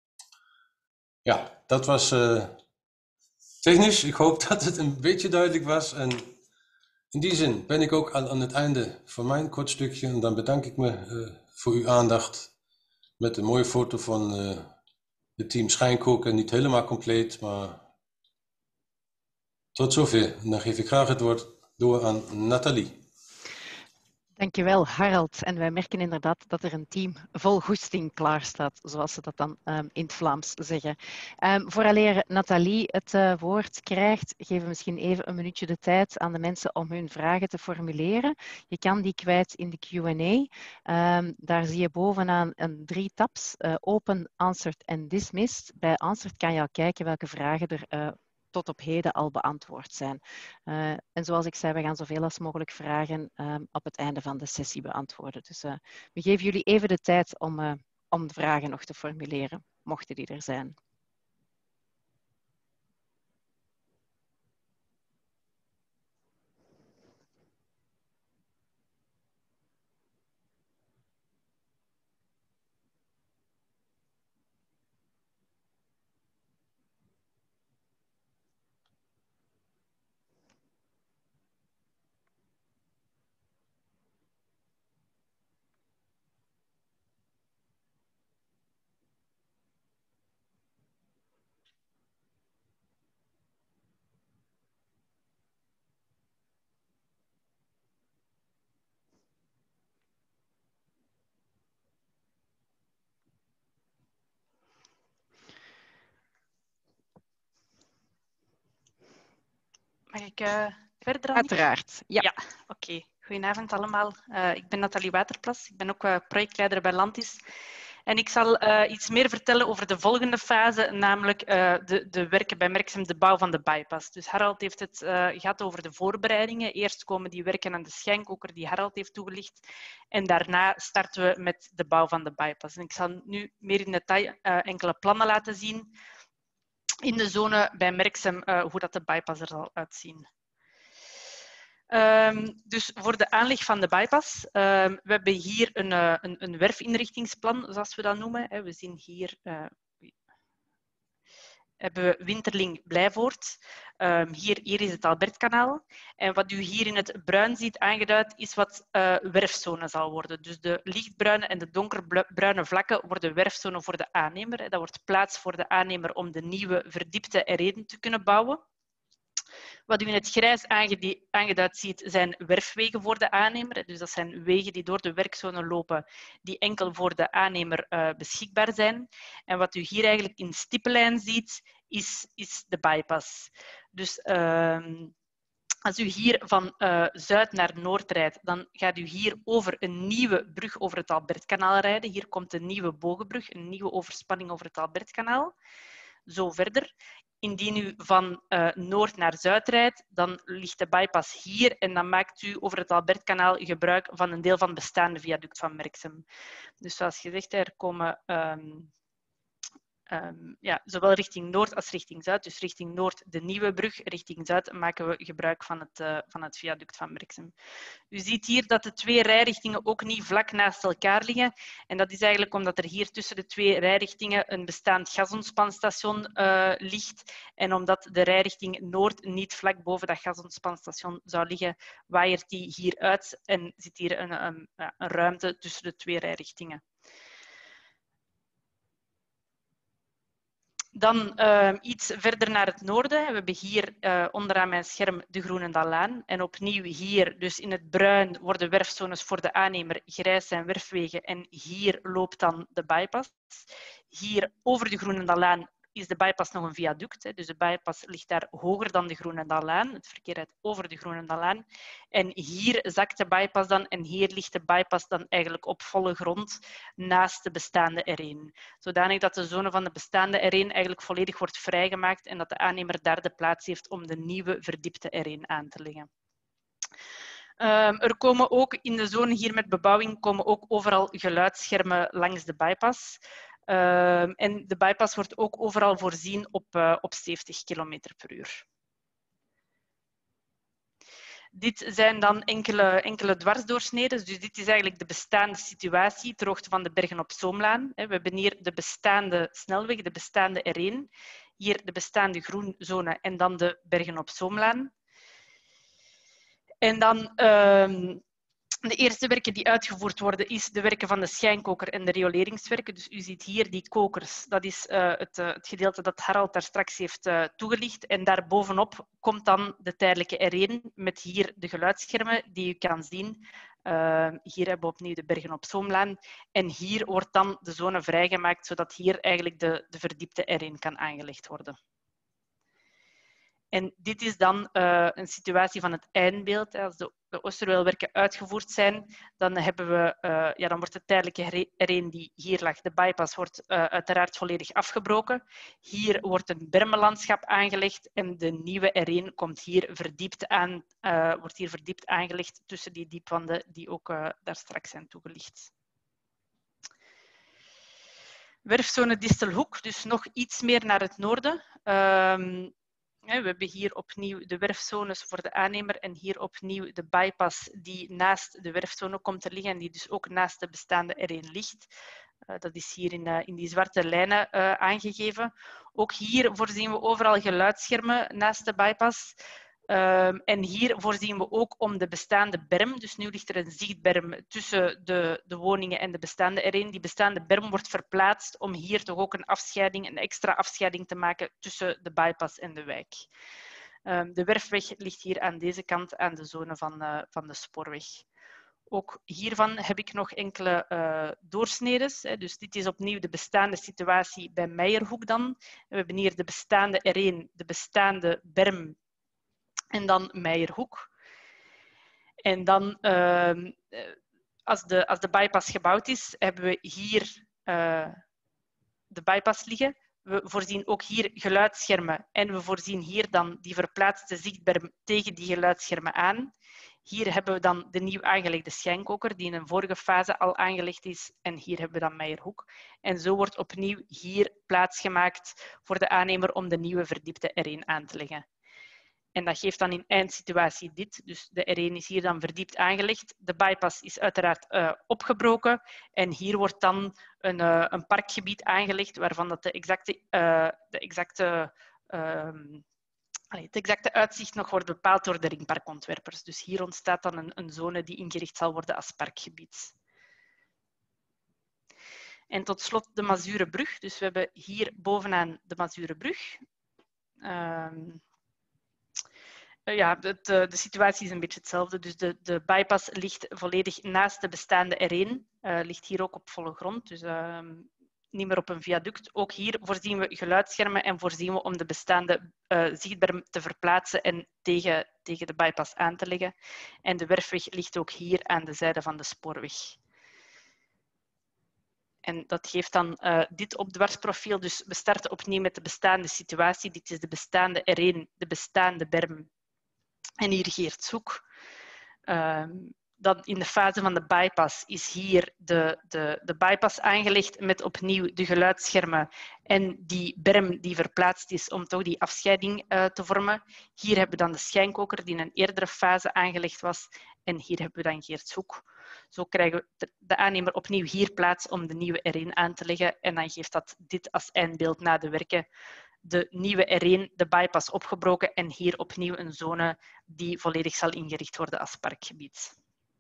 Ja, dat was uh, technisch. Ik hoop dat het een beetje duidelijk was. En in die zin ben ik ook aan, aan het einde van mijn kort stukje. En dan bedank ik me uh, voor uw aandacht met een mooie foto van uh, het team Schijnkoken. Niet helemaal compleet, maar tot zover. En dan geef ik graag het woord door aan Nathalie. Dankjewel, Harald. En wij merken inderdaad dat er een team vol goesting klaar staat, zoals ze dat dan um, in het Vlaams zeggen. Um, vooraleer Nathalie het uh, woord krijgt, geven we misschien even een minuutje de tijd aan de mensen om hun vragen te formuleren. Je kan die kwijt in de Q en A. Um, daar zie je bovenaan een drie tabs, uh, Open, Answered en Dismissed. Bij Answered kan je al kijken welke vragen er uh, tot op heden al beantwoord zijn. Uh, en zoals ik zei, we gaan zoveel als mogelijk vragen um, op het einde van de sessie beantwoorden. Dus uh, we geven jullie even de tijd om, uh, om de vragen nog te formuleren, mochten die er zijn. Mag ik uh, verder? Uiteraard, ja. Ja, oké. Okay. Goedenavond allemaal. Uh, ik ben Nathalie Waterplas. Ik ben ook uh, projectleider bij Landis. En ik zal uh, iets meer vertellen over de volgende fase, namelijk uh, de, de werken bij Merksem, de bouw van de bypass. Dus Harald heeft het uh, gehad over de voorbereidingen. Eerst komen die werken aan de schijnkoker die Harald heeft toegelicht. En daarna starten we met de bouw van de bypass. En ik zal nu meer in detail uh, enkele plannen laten zien in de zone bij Merksem, uh, hoe dat de bypass er zal uitzien. Um, dus voor de aanleg van de bypass, um, we hebben hier een, uh, een, een werfinrichtingsplan, zoals we dat noemen. We zien hier uh, hebben we Winterling Blijvoort. Um, hier, hier is het Albertkanaal. En wat u hier in het bruin ziet aangeduid, is wat uh, werfzone zal worden. Dus de lichtbruine en de donkerbruine vlakken worden werfzone voor de aannemer. Dat wordt plaats voor de aannemer om de nieuwe verdiepte R één te kunnen bouwen. Wat u in het grijs aangeduid ziet, zijn werfwegen voor de aannemer. Dus dat zijn wegen die door de werkzone lopen, die enkel voor de aannemer uh, beschikbaar zijn. En wat u hier eigenlijk in stippellijn ziet, is, is de bypass. Dus uh, als u hier van uh, zuid naar noord rijdt, dan gaat u hier over een nieuwe brug over het Albertkanaal rijden. Hier komt een nieuwe bogenbrug, een nieuwe overspanning over het Albertkanaal. Zo verder. Indien u van uh, noord naar zuid rijdt, dan ligt de bypass hier en dan maakt u over het Albertkanaal gebruik van een deel van het bestaande viaduct van Merksem. Dus zoals gezegd, er komen um, um, ja, zowel richting noord als richting zuid. Dus richting noord de nieuwe brug, richting zuid maken we gebruik van het, uh, van het viaduct van Merksem. U ziet hier dat de twee rijrichtingen ook niet vlak naast elkaar liggen. En dat is eigenlijk omdat er hier tussen de twee rijrichtingen een bestaand gasontspanstation uh, ligt. En omdat de rijrichting noord niet vlak boven dat gasontspanstation zou liggen, waaiert die hier uit en zit hier een, een, een ruimte tussen de twee rijrichtingen. Dan uh, iets verder naar het noorden. We hebben hier uh, onderaan mijn scherm de Groenendallaan. En opnieuw hier, dus in het bruin, worden werfzones voor de aannemer. Grijs zijn werfwegen en hier loopt dan de bypass. Hier over de Groenendallaan is de bypass nog een viaduct. Hè. Dus de bypass ligt daar hoger dan de Groenendallaan. Het verkeer rijdt over de Groenendallaan. En hier zakt de bypass dan en hier ligt de bypass dan eigenlijk op volle grond naast de bestaande R één. Zodanig dat de zone van de bestaande R één eigenlijk volledig wordt vrijgemaakt en dat de aannemer daar de plaats heeft om de nieuwe verdiepte R één aan te leggen. Um, er komen ook in de zone hier met bebouwing komen ook overal geluidsschermen langs de bypass. Um, en de bypass wordt ook overal voorzien op, uh, op zeventig kilometer per uur. Dit zijn dan enkele, enkele dwarsdoorsneden. Dus dit is eigenlijk de bestaande situatie ter hoogte van de Bergen op Zoomlaan. We hebben hier de bestaande snelweg, de bestaande R één. Hier de bestaande groenzone en dan de Bergen op Zoomlaan. En dan um, de eerste werken die uitgevoerd worden, is de werken van de schijnkoker en de rioleringswerken. Dus u ziet hier die kokers. Dat is uh, het, uh, het gedeelte dat Harald daar straks heeft uh, toegelicht. En daarbovenop komt dan de tijdelijke R één met hier de geluidsschermen die u kan zien. Uh, hier hebben we opnieuw de Bergen op Zoomlaan. En hier wordt dan de zone vrijgemaakt, zodat hier eigenlijk de, de verdiepte R één kan aangelegd worden. En dit is dan uh, een situatie van het eindbeeld. Als de, de Oosterweelwerken uitgevoerd zijn, dan, hebben we, uh, ja, dan wordt de tijdelijke R één die hier lag, de bypass, wordt uh, uiteraard volledig afgebroken. Hier wordt een bermenlandschap aangelegd en de nieuwe R één komt hier verdiept aan, uh, wordt hier verdiept aangelegd tussen die diepwanden die ook uh, daar straks zijn toegelicht. Werfzone Distelhoek, dus nog iets meer naar het noorden. Um, We hebben hier opnieuw de werfzones voor de aannemer en hier opnieuw de bypass die naast de werfzone komt te liggen en die dus ook naast de bestaande R één ligt. Uh, dat is hier in, uh, in die zwarte lijnen uh, aangegeven. Ook hier voorzien we overal geluidsschermen naast de bypass. Um, en hier voorzien we ook om de bestaande berm, dus nu ligt er een zichtberm tussen de, de woningen en de bestaande R één. Die bestaande berm wordt verplaatst om hier toch ook een afscheiding, een extra afscheiding te maken tussen de bypass en de wijk. Um, de werfweg ligt hier aan deze kant aan de zone van, uh, van de spoorweg. Ook hiervan heb ik nog enkele uh, doorsnedes. Hè. Dus dit is opnieuw de bestaande situatie bij Meijerhoek dan. We hebben hier de bestaande R één, de bestaande berm en dan Meijerhoek. En dan, uh, als, de, als de bypass gebouwd is, hebben we hier uh, de bypass liggen. We voorzien ook hier geluidsschermen en we voorzien hier dan die verplaatste zichtberm tegen die geluidsschermen aan. Hier hebben we dan de nieuw aangelegde schijnkoker die in een vorige fase al aangelegd is en hier hebben we dan Meijerhoek. En zo wordt opnieuw hier plaats gemaakt voor de aannemer om de nieuwe verdiepte R één aan te leggen. En dat geeft dan in eindsituatie dit. Dus de R één is hier dan verdiept aangelegd. De bypass is uiteraard uh, opgebroken. En hier wordt dan een, uh, een parkgebied aangelegd waarvan dat de, exacte, uh, de exacte, uh, het exacte uitzicht nog wordt bepaald door de ringparkontwerpers. Dus hier ontstaat dan een, een zone die ingericht zal worden als parkgebied. En tot slot de Mazurenbrug. Dus we hebben hier bovenaan de Mazurenbrug. Uh, Ja, het, de situatie is een beetje hetzelfde. Dus de, de bypass ligt volledig naast de bestaande R één. Uh, ligt hier ook op volle grond, dus uh, niet meer op een viaduct. Ook hier voorzien we geluidsschermen en voorzien we om de bestaande uh, zichtberm te verplaatsen en tegen, tegen de bypass aan te leggen. En de werfweg ligt ook hier aan de zijde van de spoorweg. En dat geeft dan uh, dit opdwarsprofiel. Dus we starten opnieuw met de bestaande situatie. Dit is de bestaande R één, de bestaande berm. En hier Geertshoek. Uh, dan in de fase van de bypass is hier de, de, de bypass aangelegd met opnieuw de geluidsschermen en die berm die verplaatst is om toch die afscheiding uh, te vormen. Hier hebben we dan de schijnkoker die in een eerdere fase aangelegd was en hier hebben we dan Geertshoek. Zo krijgen we de aannemer opnieuw hier plaats om de nieuwe R één aan te leggen en dan geeft dat dit als eindbeeld na de werken. De nieuwe R één, de bypass opgebroken en hier opnieuw een zone die volledig zal ingericht worden als parkgebied.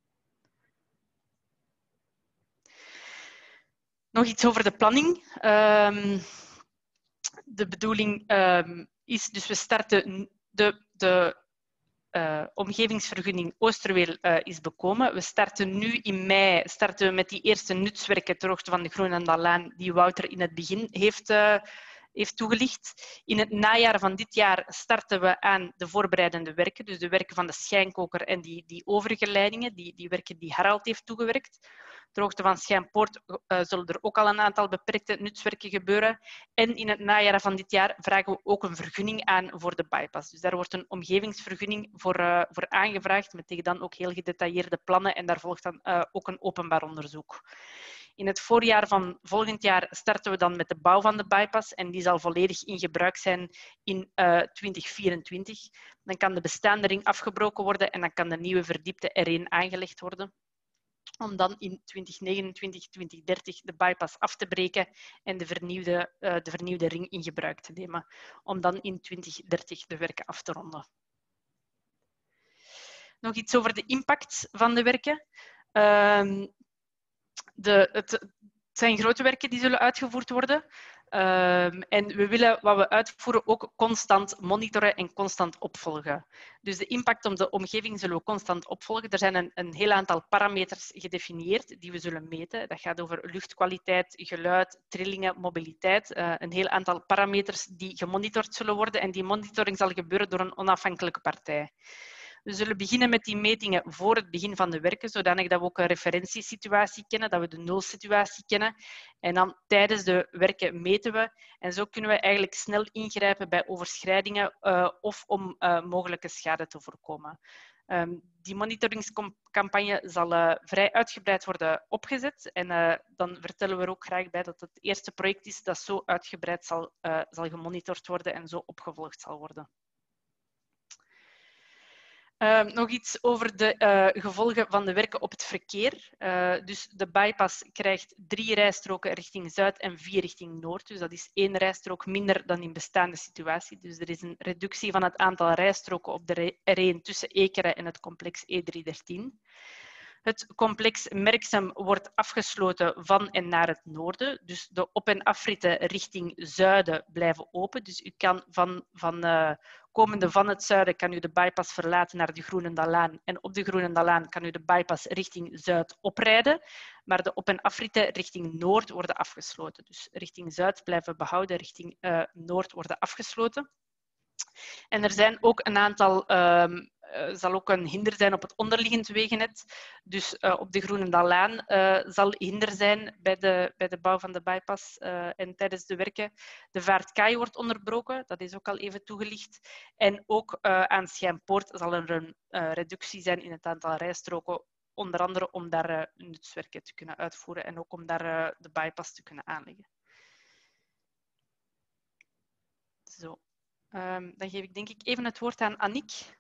Nog iets over de planning. Um, de bedoeling um, is, dus we starten de, de uh, omgevingsvergunning Oosterweel uh, is bekomen. We starten nu in mei starten we met die eerste nutswerken ter hoogte van de Groenendallaan die Wouter in het begin heeft uh, heeft toegelicht. In het najaar van dit jaar starten we aan de voorbereidende werken, dus de werken van de schijnkoker en die, die overige leidingen, die, die werken die Harald heeft toegewerkt. Ter hoogte van Schijnpoort uh, zullen er ook al een aantal beperkte nutswerken gebeuren. En in het najaar van dit jaar vragen we ook een vergunning aan voor de bypass. Dus daar wordt een omgevingsvergunning voor, uh, voor aangevraagd, met tegen dan ook heel gedetailleerde plannen en daar volgt dan uh, ook een openbaar onderzoek. In het voorjaar van volgend jaar starten we dan met de bouw van de bypass en die zal volledig in gebruik zijn in uh, twintig vierentwintig. Dan kan de bestaande ring afgebroken worden en dan kan de nieuwe verdiepte R één aangelegd worden. Om dan in twintig negenentwintig, twintig dertig de bypass af te breken en de vernieuwde, uh, de vernieuwde ring in gebruik te nemen. Om dan in twintig dertig de werken af te ronden. Nog iets over de impact van de werken. Uh, De, het, het zijn grote werken die zullen uitgevoerd worden. Um, en we willen wat we uitvoeren ook constant monitoren en constant opvolgen. Dus de impact op de omgeving zullen we constant opvolgen. Er zijn een, een heel aantal parameters gedefinieerd die we zullen meten. Dat gaat over luchtkwaliteit, geluid, trillingen, mobiliteit. Uh, een heel aantal parameters die gemonitord zullen worden en die monitoring zal gebeuren door een onafhankelijke partij. We zullen beginnen met die metingen voor het begin van de werken, zodanig dat we ook een referentiesituatie kennen, dat we de nulsituatie kennen. En dan tijdens de werken meten we. En zo kunnen we eigenlijk snel ingrijpen bij overschrijdingen uh, of om uh, mogelijke schade te voorkomen. Um, die monitoringscampagne zal uh, vrij uitgebreid worden opgezet. En uh, dan vertellen we er ook graag bij dat het het eerste project is dat zo uitgebreid zal, uh, zal gemonitord worden en zo opgevolgd zal worden. Uh, nog iets over de uh, gevolgen van de werken op het verkeer. Uh, dus de bypass krijgt drie rijstroken richting Zuid en vier richting Noord. Dus dat is één rijstrook minder dan in bestaande situatie. Dus er is een reductie van het aantal rijstroken op de R één tussen Ekeren en het complex E driehonderddertien. Het complex Merksem wordt afgesloten van en naar het noorden. Dus de op- en afritten richting zuiden blijven open. Dus u kan van, van uh, komende van het zuiden kan u de bypass verlaten naar de Groenendalaan. En op de Groenendalaan kan u de bypass richting zuid oprijden. Maar de op- en afritten richting noord worden afgesloten. Dus richting zuid blijven behouden, richting uh, noord worden afgesloten. En er zijn ook een aantal... Uh, Uh, zal ook een hinder zijn op het onderliggend wegennet. Dus uh, op de Groenendalaan uh, zal hinder zijn bij de, bij de bouw van de bypass uh, en tijdens de werken. De vaartkaai wordt onderbroken, dat is ook al even toegelicht. En ook uh, aan Schijnpoort zal er een uh, reductie zijn in het aantal rijstroken, onder andere om daar uh, nutswerken te kunnen uitvoeren en ook om daar uh, de bypass te kunnen aanleggen. Zo. Um, dan geef ik denk ik even het woord aan Annick.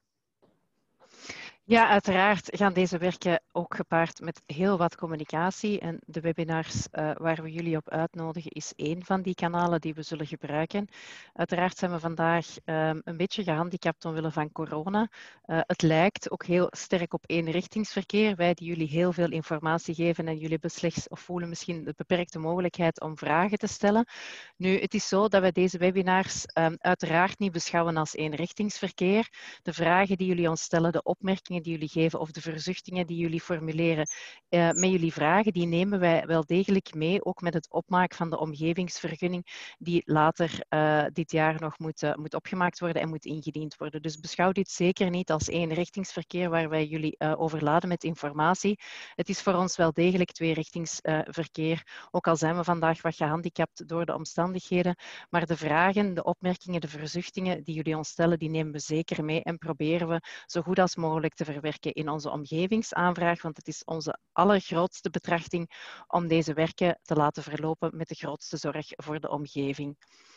Ja, uiteraard gaan deze werken ook gepaard met heel wat communicatie. En de webinars uh, waar we jullie op uitnodigen is één van die kanalen die we zullen gebruiken. Uiteraard zijn we vandaag um, een beetje gehandicapt omwille van corona. Uh, het lijkt ook heel sterk op eenrichtingsverkeer. Wij die jullie heel veel informatie geven en jullie hebben slechts of voelen misschien de beperkte mogelijkheid om vragen te stellen. Nu, het is zo dat wij deze webinars um, uiteraard niet beschouwen als eenrichtingsverkeer. De vragen die jullie ons stellen, de opmerkingen die jullie geven of de verzuchtingen die jullie formuleren uh, met jullie vragen, die nemen wij wel degelijk mee, ook met het opmaken van de omgevingsvergunning die later uh, dit jaar nog moet, uh, moet opgemaakt worden en moet ingediend worden. Dus beschouw dit zeker niet als eenrichtingsverkeer waar wij jullie uh, overladen met informatie. Het is voor ons wel degelijk tweerichtingsverkeer, uh, ook al zijn we vandaag wat gehandicapt door de omstandigheden, maar de vragen, de opmerkingen, de verzuchtingen die jullie ons stellen, die nemen we zeker mee en proberen we zo goed als mogelijk te verwerken in onze omgevingsaanvraag, want het is onze allergrootste betrachting om deze werken te laten verlopen met de grootste zorg voor de omgeving.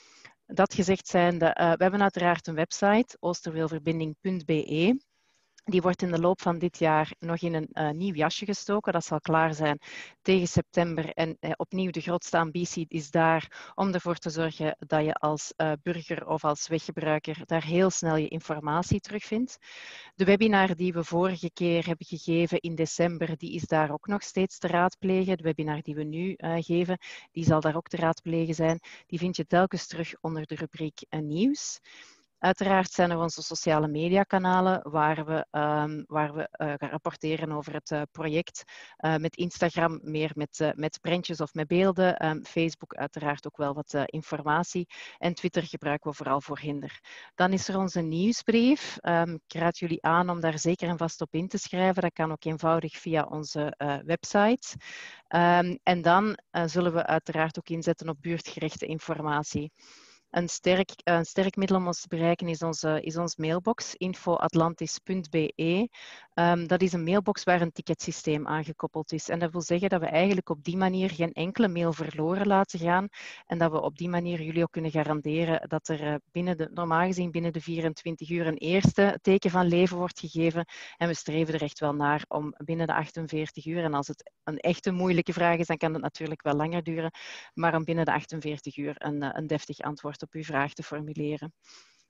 Dat gezegd zijnde, uh, we hebben uiteraard een website, oosterweelverbinding punt b e. Die wordt in de loop van dit jaar nog in een uh, nieuw jasje gestoken. Dat zal klaar zijn tegen september. En uh, opnieuw, de grootste ambitie is daar om ervoor te zorgen dat je als uh, burger of als weggebruiker daar heel snel je informatie terugvindt. De webinar die we vorige keer hebben gegeven in december, die is daar ook nog steeds te raadplegen. De webinar die we nu uh, geven, die zal daar ook te raadplegen zijn. Die vind je telkens terug onder de rubriek uh, nieuws. Uiteraard zijn er onze sociale mediakanalen waar we, um, waar we uh, gaan rapporteren over het uh, project. Uh, met Instagram meer met, uh, met prentjes of met beelden. Um, Facebook uiteraard ook wel wat uh, informatie. En Twitter gebruiken we vooral voor hinder. Dan is er onze nieuwsbrief. Um, ik raad jullie aan om daar zeker en vast op in te schrijven. Dat kan ook eenvoudig via onze uh, website. Um, en dan uh, zullen we uiteraard ook inzetten op buurtgerichte informatie. Een sterk, een sterk middel om ons te bereiken is onze, is ons mailbox, info atlantis punt b e. Um, dat is een mailbox waar een ticketsysteem aangekoppeld is. En dat wil zeggen dat we eigenlijk op die manier geen enkele mail verloren laten gaan. En dat we op die manier jullie ook kunnen garanderen dat er binnen de, normaal gezien binnen de vierentwintig uur een eerste teken van leven wordt gegeven. En we streven er echt wel naar om binnen de achtenveertig uur, en als het een echte moeilijke vraag is, dan kan het natuurlijk wel langer duren, maar om binnen de achtenveertig uur een, een deftig antwoord op uw vraag te formuleren.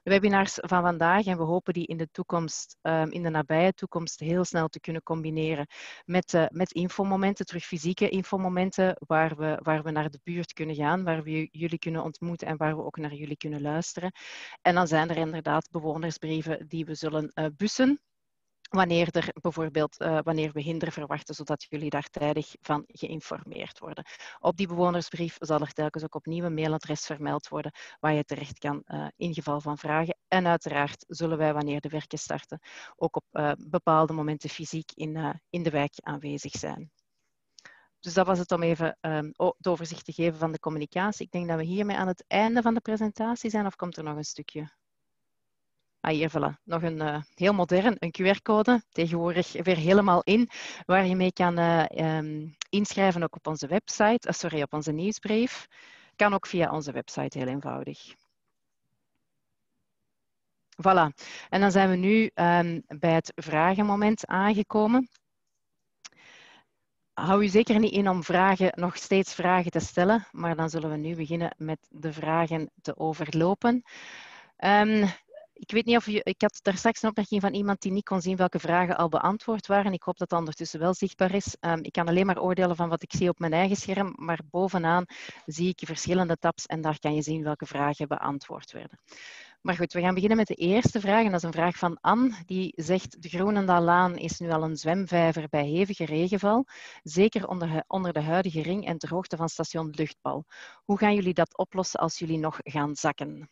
webinars van vandaag en we hopen die in de toekomst, um, in de nabije toekomst, heel snel te kunnen combineren met, uh, met infomomenten, terug fysieke infomomenten, waar we, waar we naar de buurt kunnen gaan, waar we jullie kunnen ontmoeten en waar we ook naar jullie kunnen luisteren. En dan zijn er inderdaad bewonersbrieven die we zullen uh, bussen. Wanneer er bijvoorbeeld uh, wanneer we hinder verwachten, zodat jullie daar tijdig van geïnformeerd worden. Op die bewonersbrief zal er telkens ook opnieuw een mailadres vermeld worden waar je terecht kan uh, in geval van vragen. En uiteraard zullen wij, wanneer de werken starten, ook op uh, bepaalde momenten fysiek in, uh, in de wijk aanwezig zijn. Dus dat was het om even um, het overzicht te geven van de communicatie. Ik denk dat we hiermee aan het einde van de presentatie zijn, of komt er nog een stukje? Ah, hier, voilà. Nog een uh, heel modern, een Q R-code, tegenwoordig weer helemaal in, waar je mee kan uh, um, inschrijven ook op onze website, uh, sorry, op onze nieuwsbrief. Kan ook via onze website, heel eenvoudig. Voilà. En dan zijn we nu um, bij het vragenmoment aangekomen. Hou u zeker niet in om vragen, nog steeds vragen te stellen, maar dan zullen we nu beginnen met de vragen te overlopen. Um, Ik weet niet of je, ik had daar straks een opmerking van iemand die niet kon zien welke vragen al beantwoord waren. Ik hoop dat dat ondertussen wel zichtbaar is. Um, ik kan alleen maar oordelen van wat ik zie op mijn eigen scherm, maar bovenaan zie ik verschillende tabs en daar kan je zien welke vragen beantwoord werden. Maar goed, we gaan beginnen met de eerste vraag. En dat is een vraag van Anne, die zegt: de Groenendaallaan is nu al een zwemvijver bij hevige regenval, zeker onder, onder de huidige ring en ter hoogte van station Luchtbal. Hoe gaan jullie dat oplossen als jullie nog gaan zakken?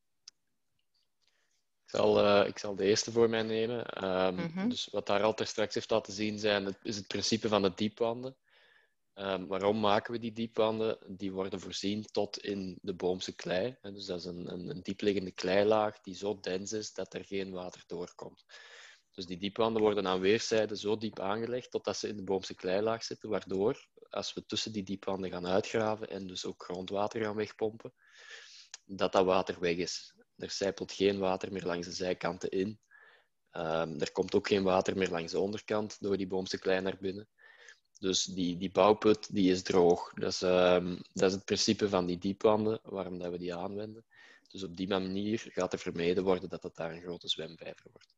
Ik zal, uh, ik zal de eerste voor mij nemen. Um, Mm-hmm. Dus wat daar al straks heeft laten zien zijn, het, is het principe van de diepwanden. Um, waarom maken we die diepwanden? Die worden voorzien tot in de boomse klei. Dus dat is een, een, een diepliggende kleilaag die zo dens is dat er geen water doorkomt. Dus die diepwanden worden aan weerszijden zo diep aangelegd totdat ze in de boomse kleilaag zitten, waardoor als we tussen die diepwanden gaan uitgraven en dus ook grondwater gaan wegpompen, dat dat water weg is. Er sijpelt geen water meer langs de zijkanten in. Um, er komt ook geen water meer langs de onderkant door die boomse klei naar binnen. Dus die, die bouwput die is droog. Dat is, um, dat is het principe van die diepwanden, waarom dat we die aanwenden. Dus op die manier gaat er vermeden worden dat het daar een grote zwemvijver wordt.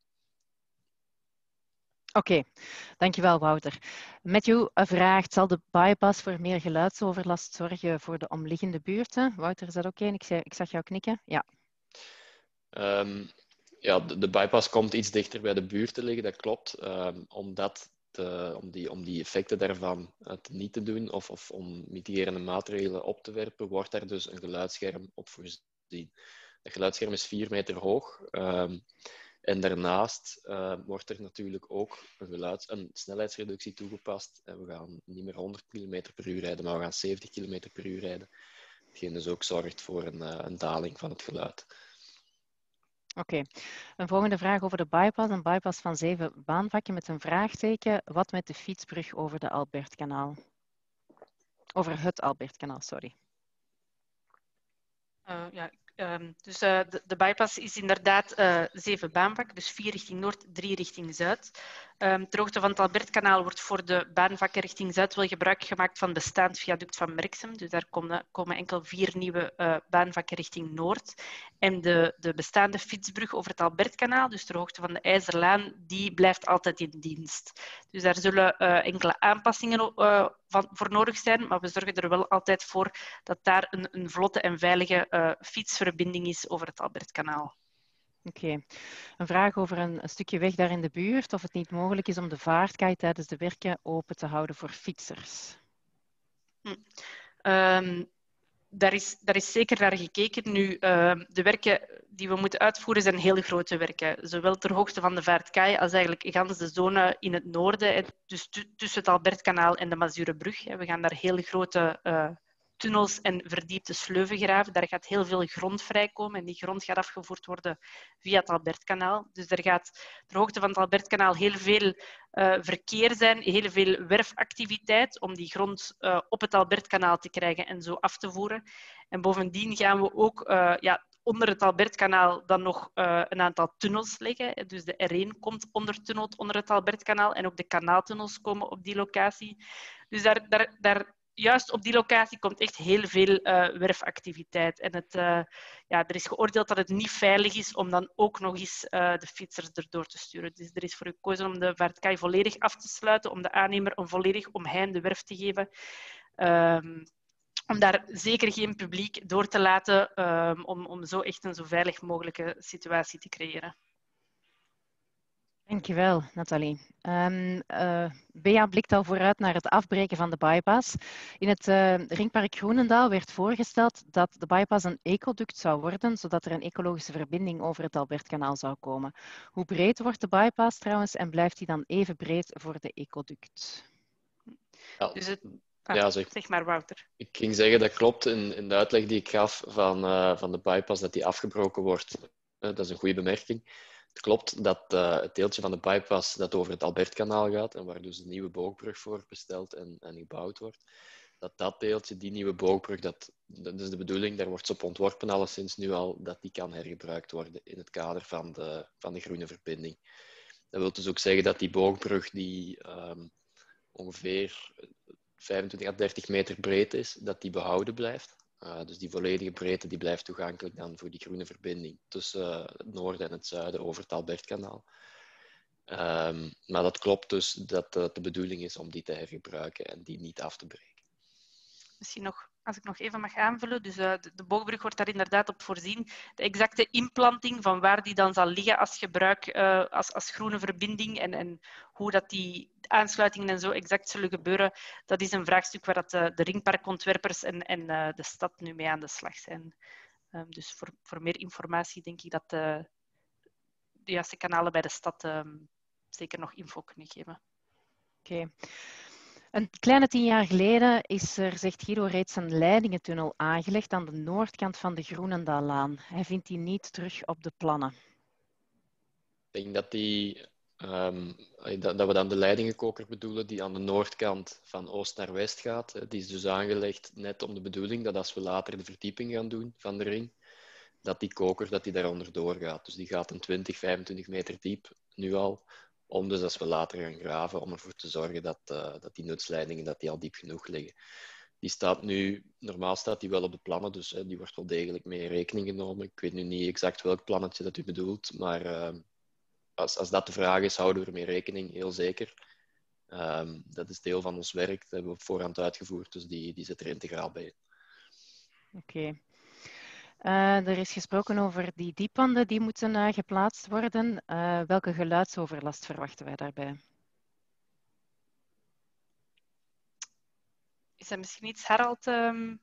Oké, okay. Dankjewel Wouter. Matthew vraagt: zal de bypass voor meer geluidsoverlast zorgen voor de omliggende buurten? Wouter, is dat oké? Okay? Ik, ik zag jou knikken. Ja. Um, ja, de, de bypass komt iets dichter bij de buurt te liggen, dat klopt. Um, omdat te, om, die, om die effecten daarvan uh, niet te doen of, of om mitigerende maatregelen op te werpen, wordt daar dus een geluidsscherm op voorzien. Dat geluidsscherm is vier meter hoog. Um, en daarnaast uh, wordt er natuurlijk ook een, geluids, een snelheidsreductie toegepast. En we gaan niet meer honderd kilometer per uur rijden, maar we gaan zeventig kilometer per uur rijden. Hetgeen dus ook zorgt voor een, uh, een daling van het geluid. Oké, okay. Een volgende vraag over de bypass. Een bypass van zeven baanvakken met een vraagteken. Wat met de fietsbrug over de Albertkanaal? Over het Albertkanaal, sorry. Uh, ja, um, dus uh, de, de bypass is inderdaad uh, zeven baanvakken, dus vier richting Noord, drie richting Zuid. Um, ter hoogte van het Albertkanaal wordt voor de baanvakken richting Zuid wel gebruik gemaakt van het bestaand viaduct van Merksem. Dus daar komen, komen enkel vier nieuwe uh, baanvakken richting Noord. En de, de bestaande fietsbrug over het Albertkanaal, dus ter hoogte van de IJzerlaan, die blijft altijd in dienst. Dus daar zullen uh, enkele aanpassingen uh, van, voor nodig zijn, maar we zorgen er wel altijd voor dat daar een, een vlotte en veilige uh, fietsverbinding is over het Albertkanaal. Oké. Okay. Een vraag over een, een stukje weg daar in de buurt. Of het niet mogelijk is om de vaartkaai tijdens de werken open te houden voor fietsers. Hm. Um, daar, is, daar is zeker naar gekeken. Nu, uh, de werken die we moeten uitvoeren zijn heel grote werken. Zowel ter hoogte van de vaartkaai als eigenlijk gans de zone in het noorden. Dus tussen het Albertkanaal en de Mazurenbrug. We gaan daar heel grote uh, tunnels en verdiepte sleuven graven. Daar gaat heel veel grond vrijkomen en die grond gaat afgevoerd worden via het Albertkanaal. Dus er gaat ter hoogte van het Albertkanaal heel veel uh, verkeer zijn, heel veel werfactiviteit om die grond uh, op het Albertkanaal te krijgen en zo af te voeren. En bovendien gaan we ook uh, ja, onder het Albertkanaal dan nog uh, een aantal tunnels leggen. Dus de R één komt ondertunneld onder het Albertkanaal en ook de kanaaltunnels komen op die locatie. Dus daar... daar, daar juist op die locatie komt echt heel veel uh, werfactiviteit. En het, uh, ja, er is geoordeeld dat het niet veilig is om dan ook nog eens uh, de fietsers erdoor te sturen. Dus er is voor gekozen om de vaartkaai volledig af te sluiten, om de aannemer een volledig omheinde werf te geven. Um, om daar zeker geen publiek door te laten, um, om, om zo echt een zo veilig mogelijke situatie te creëren. Dankjewel, Nathalie. Um, uh, Bea blikt al vooruit naar het afbreken van de bypass. In het uh, ringpark Groenendaal werd voorgesteld dat de bypass een ecoduct zou worden, zodat er een ecologische verbinding over het Albertkanaal zou komen. Hoe breed wordt de bypass trouwens en blijft die dan even breed voor de ecoduct? Ja, dus het... ah, ja zeg, zeg maar, Wouter. Ik ging zeggen, dat klopt in, in de uitleg die ik gaf van, uh, van de bypass, dat die afgebroken wordt. Uh, dat is een goede bemerking. Het klopt dat uh, het deeltje van de bypass dat over het Albertkanaal gaat en waar dus een nieuwe boogbrug voor besteld en, en gebouwd wordt, dat dat deeltje, die nieuwe boogbrug, dat, dat is de bedoeling, daar wordt ze op ontworpen alleszins nu al, dat die kan hergebruikt worden in het kader van de, van de groene verbinding. Dat wil dus ook zeggen dat die boogbrug die um, ongeveer vijfentwintig à dertig meter breed is, dat die behouden blijft. Uh, dus die volledige breedte die blijft toegankelijk dan voor die groene verbinding tussen uh, het noorden en het zuiden over het Albertkanaal. Um, maar dat klopt dus dat uh, de bedoeling is om die te hergebruiken en die niet af te breken. Misschien nog, als ik nog even mag aanvullen, dus uh, de, de boogbrug wordt daar inderdaad op voorzien. De exacte implanting van waar die dan zal liggen als gebruik, uh, als, als groene verbinding en, en hoe dat die aansluitingen en zo exact zullen gebeuren, dat is een vraagstuk waar dat de, de ringparkontwerpers en, en uh, de stad nu mee aan de slag zijn. Um, dus voor, voor meer informatie denk ik dat de, de juiste kanalen bij de stad um, zeker nog info kunnen geven. Oké. Okay. Een kleine tien jaar geleden is er, zegt Guido, reeds een leidingentunnel aangelegd aan de noordkant van de Groenendaallaan. Hij vindt die niet terug op de plannen. Ik denk dat, die, um, dat, dat we dan de leidingenkoker bedoelen die aan de noordkant van oost naar west gaat. Die is dus aangelegd net om de bedoeling dat als we later de verdieping gaan doen van de ring, dat die koker dat die daaronder doorgaat. Dus die gaat een twintig, vijfentwintig meter diep nu al. Om dus als we later gaan graven, om ervoor te zorgen dat, uh, dat die nutsleidingen dat die al diep genoeg liggen. Die staat nu, normaal staat die wel op de plannen, dus uh, die wordt wel degelijk mee in rekening genomen. Ik weet nu niet exact welk plannetje dat u bedoelt, maar uh, als, als dat de vraag is, houden we ermee rekening, heel zeker. Um, dat is deel van ons werk, dat hebben we op voorhand uitgevoerd, dus die, die zit er integraal bij. Oké. Okay. Uh, er is gesproken over die diepwanden die moeten uh, geplaatst worden. Uh, welke geluidsoverlast verwachten wij daarbij? Is dat misschien iets, Harald? Um...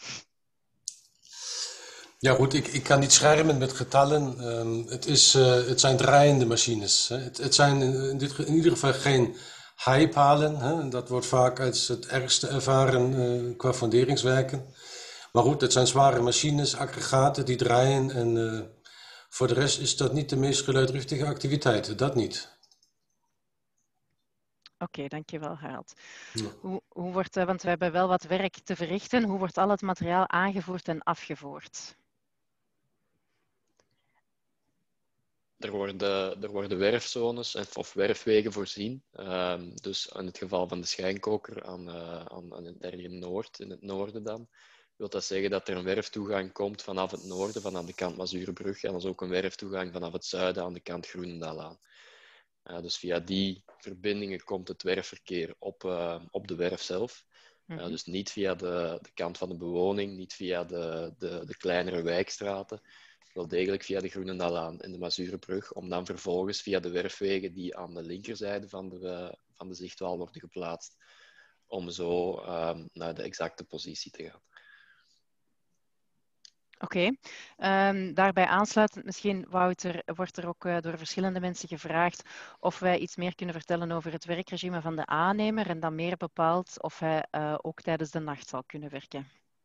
Ja goed, ik, ik kan niet schermen met getallen. Um, het, is, uh, het zijn draaiende machines. Hè. Het, het zijn in, dit, in ieder geval geen haaipalen. Hè. Dat wordt vaak als het ergste ervaren uh, qua funderingswerken. Maar goed, het zijn zware machines, aggregaten die draaien en uh, voor de rest is dat niet de meest geluidruchtige activiteit, dat niet. Oké, okay, dankjewel Harald. Ja. Hoe, hoe wordt, uh, want we hebben wel wat werk te verrichten, hoe wordt al het materiaal aangevoerd en afgevoerd? Er worden, er worden werfzones of werfwegen voorzien. Uh, dus in het geval van de schijnkoker aan, uh, aan, aan het erge noord, in het noorden dan. Wil dat zeggen dat er een werftoegang komt vanaf het noorden, van aan de kant Mazurenbrug, en dus ook een werftoegang vanaf het zuiden aan de kant Groenendaalaan. Uh, dus via die verbindingen komt het werfverkeer op, uh, op de werf zelf. Uh, dus niet via de, de kant van de bewoning, niet via de, de, de kleinere wijkstraten, wel degelijk via de Groenendaalaan en de Mazurenbrug, om dan vervolgens via de werfwegen die aan de linkerzijde van de, uh, van de zichtwal worden geplaatst, om zo uh, naar de exacte positie te gaan. Oké, okay. um, daarbij aansluitend misschien, Wouter, wordt er ook uh, door verschillende mensen gevraagd of wij iets meer kunnen vertellen over het werkregime van de aannemer en dan meer bepaald of hij uh, ook tijdens de nacht zal kunnen werken.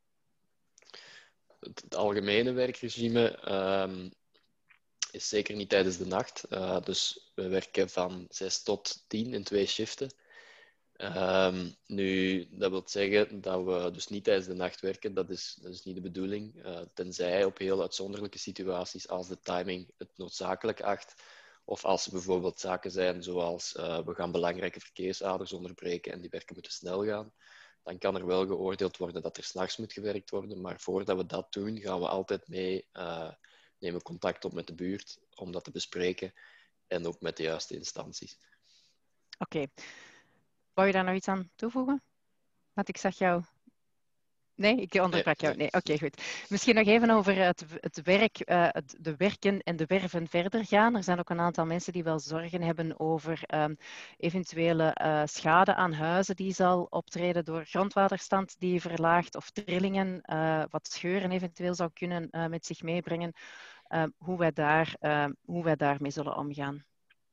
Het, het algemene werkregime um, is zeker niet tijdens de nacht. Uh, dus we werken van zes tot tien in twee shiften. Um, nu, dat wil zeggen dat we dus niet tijdens de nacht werken. Dat is, dat is niet de bedoeling. Uh, tenzij op heel uitzonderlijke situaties als de timing het noodzakelijk acht. Of als er bijvoorbeeld zaken zijn zoals uh, we gaan belangrijke verkeersaders onderbreken en die werken moeten snel gaan. dan kan er wel geoordeeld worden dat er 's nachts moet gewerkt worden. Maar voordat we dat doen, gaan we altijd mee, uh, nemen contact op met de buurt om dat te bespreken en ook met de juiste instanties. Oké. Okay. Wou je daar nog iets aan toevoegen? Want ik zag jou... Nee, ik onderbrak jou. Nee, oké, okay, goed. Misschien nog even over het, het werk, uh, het, de werken en de werven verder gaan. Er zijn ook een aantal mensen die wel zorgen hebben over um, eventuele uh, schade aan huizen die zal optreden door grondwaterstand die verlaagt of trillingen, uh, wat scheuren eventueel zou kunnen uh, met zich meebrengen. Uh, hoe wij daar, uh, hoe wij daarmee zullen omgaan.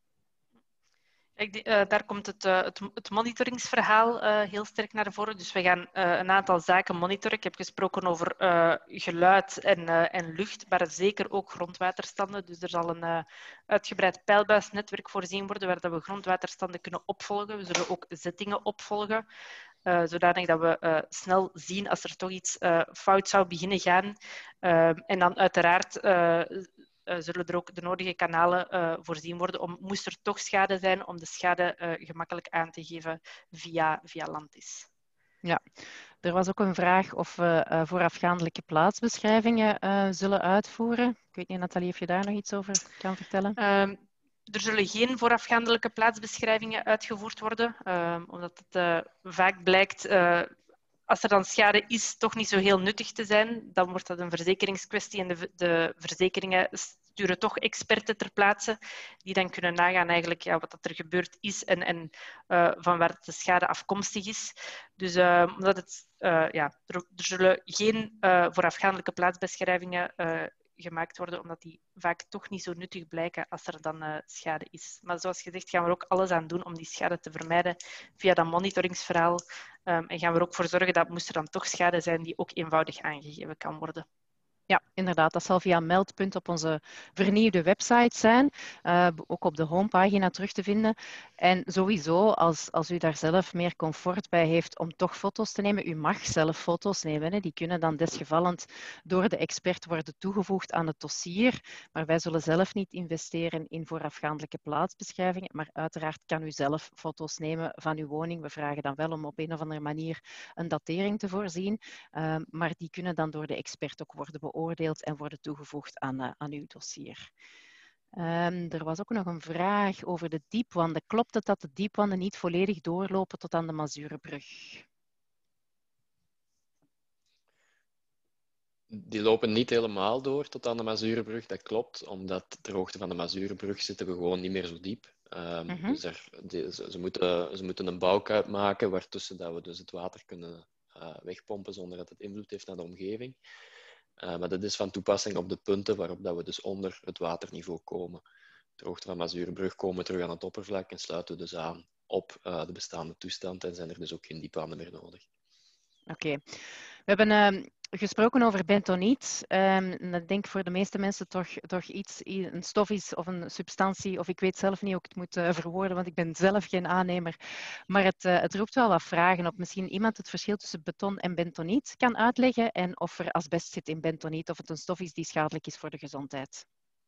Ik, uh, daar komt het, uh, het, het monitoringsverhaal uh, heel sterk naar voren. Dus we gaan uh, een aantal zaken monitoren. Ik heb gesproken over uh, geluid en, uh, en lucht, maar zeker ook grondwaterstanden. Dus er zal een uh, uitgebreid pijlbuisnetwerk voorzien worden waar dat we grondwaterstanden kunnen opvolgen. We zullen ook zettingen opvolgen, uh, zodanig dat we uh, snel zien als er toch iets uh, fout zou beginnen gaan. Uh, en dan uiteraard... Uh, Uh, zullen er ook de nodige kanalen uh, voorzien worden om, moest er toch schade zijn, om de schade uh, gemakkelijk aan te geven via, via Landis. Ja, er was ook een vraag of we uh, voorafgaandelijke plaatsbeschrijvingen uh, zullen uitvoeren. Ik weet niet, Nathalie, of je daar nog iets over kan vertellen? Uh, er zullen geen voorafgaandelijke plaatsbeschrijvingen uitgevoerd worden, uh, omdat het uh, vaak blijkt... Uh, Als er dan schade is, toch niet zo heel nuttig te zijn, dan wordt dat een verzekeringskwestie en de, de verzekeringen sturen toch experten ter plaatse die dan kunnen nagaan eigenlijk, ja, wat er gebeurd is en, en uh, van waar de schade afkomstig is. Dus uh, omdat het, uh, ja, er, er zullen geen uh, voorafgaandelijke plaatsbeschrijvingen uh, gemaakt worden, omdat die vaak toch niet zo nuttig blijken als er dan uh, schade is. Maar zoals gezegd gaan we er ook alles aan doen om die schade te vermijden via dat monitoringsverhaal. Um, en gaan we er ook voor zorgen dat moest er dan toch schade zijn die ook eenvoudig aangegeven kan worden. Ja, inderdaad. Dat zal via een meldpunt op onze vernieuwde website zijn. Uh, ook op de homepagina terug te vinden. En sowieso, als, als u daar zelf meer comfort bij heeft om toch foto's te nemen, u mag zelf foto's nemen. Hè. Die kunnen dan desgevallend door de expert worden toegevoegd aan het dossier. Maar wij zullen zelf niet investeren in voorafgaandelijke plaatsbeschrijvingen. Maar uiteraard kan u zelf foto's nemen van uw woning. We vragen dan wel om op een of andere manier een datering te voorzien. Uh, maar die kunnen dan door de expert ook worden beoordeeld. Oordeeld en worden toegevoegd aan, uh, aan uw dossier. Um, er was ook nog een vraag over de diepwanden. Klopt het dat de diepwanden niet volledig doorlopen tot aan de Mazurenbrug? Die lopen niet helemaal door tot aan de Mazurenbrug, dat klopt. Omdat ter hoogte van de Mazurenbrug zitten we gewoon niet meer zo diep. Um, mm-hmm. Dus er, die, ze, ze, moeten, ze moeten een bouwkuip maken waartussen dat we dus het water kunnen uh, wegpompen zonder dat het invloed heeft naar de omgeving. Uh, maar dat is van toepassing op de punten waarop dat we dus onder het waterniveau komen. Ter hoogte van Mazurenbrug komen we terug aan het oppervlak en sluiten we dus aan op uh, de bestaande toestand en zijn er dus ook geen diepwanden meer nodig. Oké. Okay. We hebben uh, gesproken over bentoniet. Um, ik denk voor de meeste mensen toch, toch iets, een stof is of een substantie, of ik weet zelf niet hoe ik het moet uh, verwoorden, want ik ben zelf geen aannemer. Maar het, uh, het roept wel wat vragen op. Misschien iemand het verschil tussen beton en bentoniet kan uitleggen en of er asbest zit in bentoniet, of het een stof is die schadelijk is voor de gezondheid.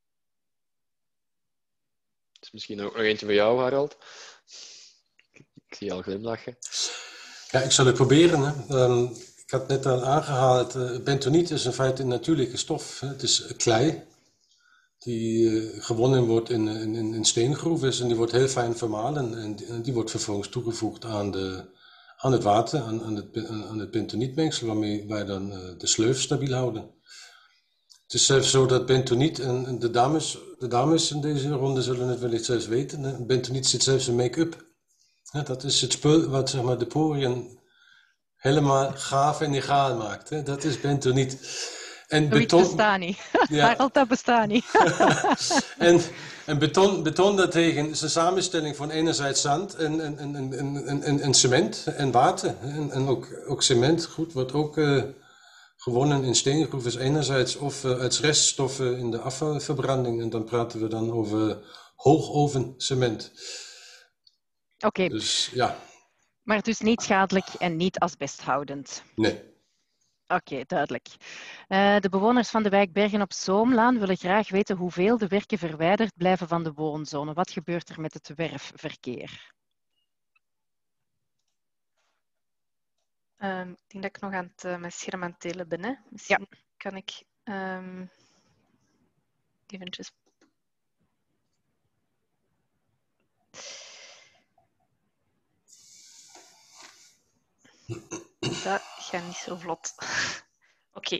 Dat is misschien ook nog eentje voor jou, Harald. Ik zie je al glimlachen. Ja, ik zal het proberen. Hè. Um, ik had net al aangehaald, uh, bentoniet is in feite een natuurlijke stof. Hè. Het is klei die uh, gewonnen wordt in, in, in steengroeven en die wordt heel fijn vermalen en die, en die wordt vervolgens toegevoegd aan, de, aan het water, aan, aan, het, aan het bentonietmengsel waarmee wij dan uh, de sleuf stabiel houden. Het is zelfs zo dat bentoniet, en, en de, dames, de dames in deze ronde zullen het wellicht zelfs weten, hè. Bentoniet zit zelfs in make-up. Ja, dat is het spul wat zeg maar, de poriën helemaal gaaf en egaal maakt. Hè? Dat is bentoniet. En beton... bestaat niet. Ja. Harald, dat bestaat niet. en en beton, beton daartegen is een samenstelling van enerzijds zand en, en, en, en, en, en, en cement en water. En, en ook, ook cement, goed, wordt ook uh, gewonnen in steengroeven enerzijds of uh, uit reststoffen in de afvalverbranding. En dan praten we dan over hoogovencement. Oké, okay. Dus, ja. Maar dus niet schadelijk en niet asbesthoudend? Nee. Oké, okay, duidelijk. Uh, de bewoners van de wijk Bergen op Zoomlaan willen graag weten hoeveel de werken verwijderd blijven van de woonzone. Wat gebeurt er met het werfverkeer? Um, ik denk dat ik nog aan het, uh, mijn scherm aan het delen ben. Hè? Misschien ja. kan ik um, eventjes... Dat gaat niet zo vlot. Oké.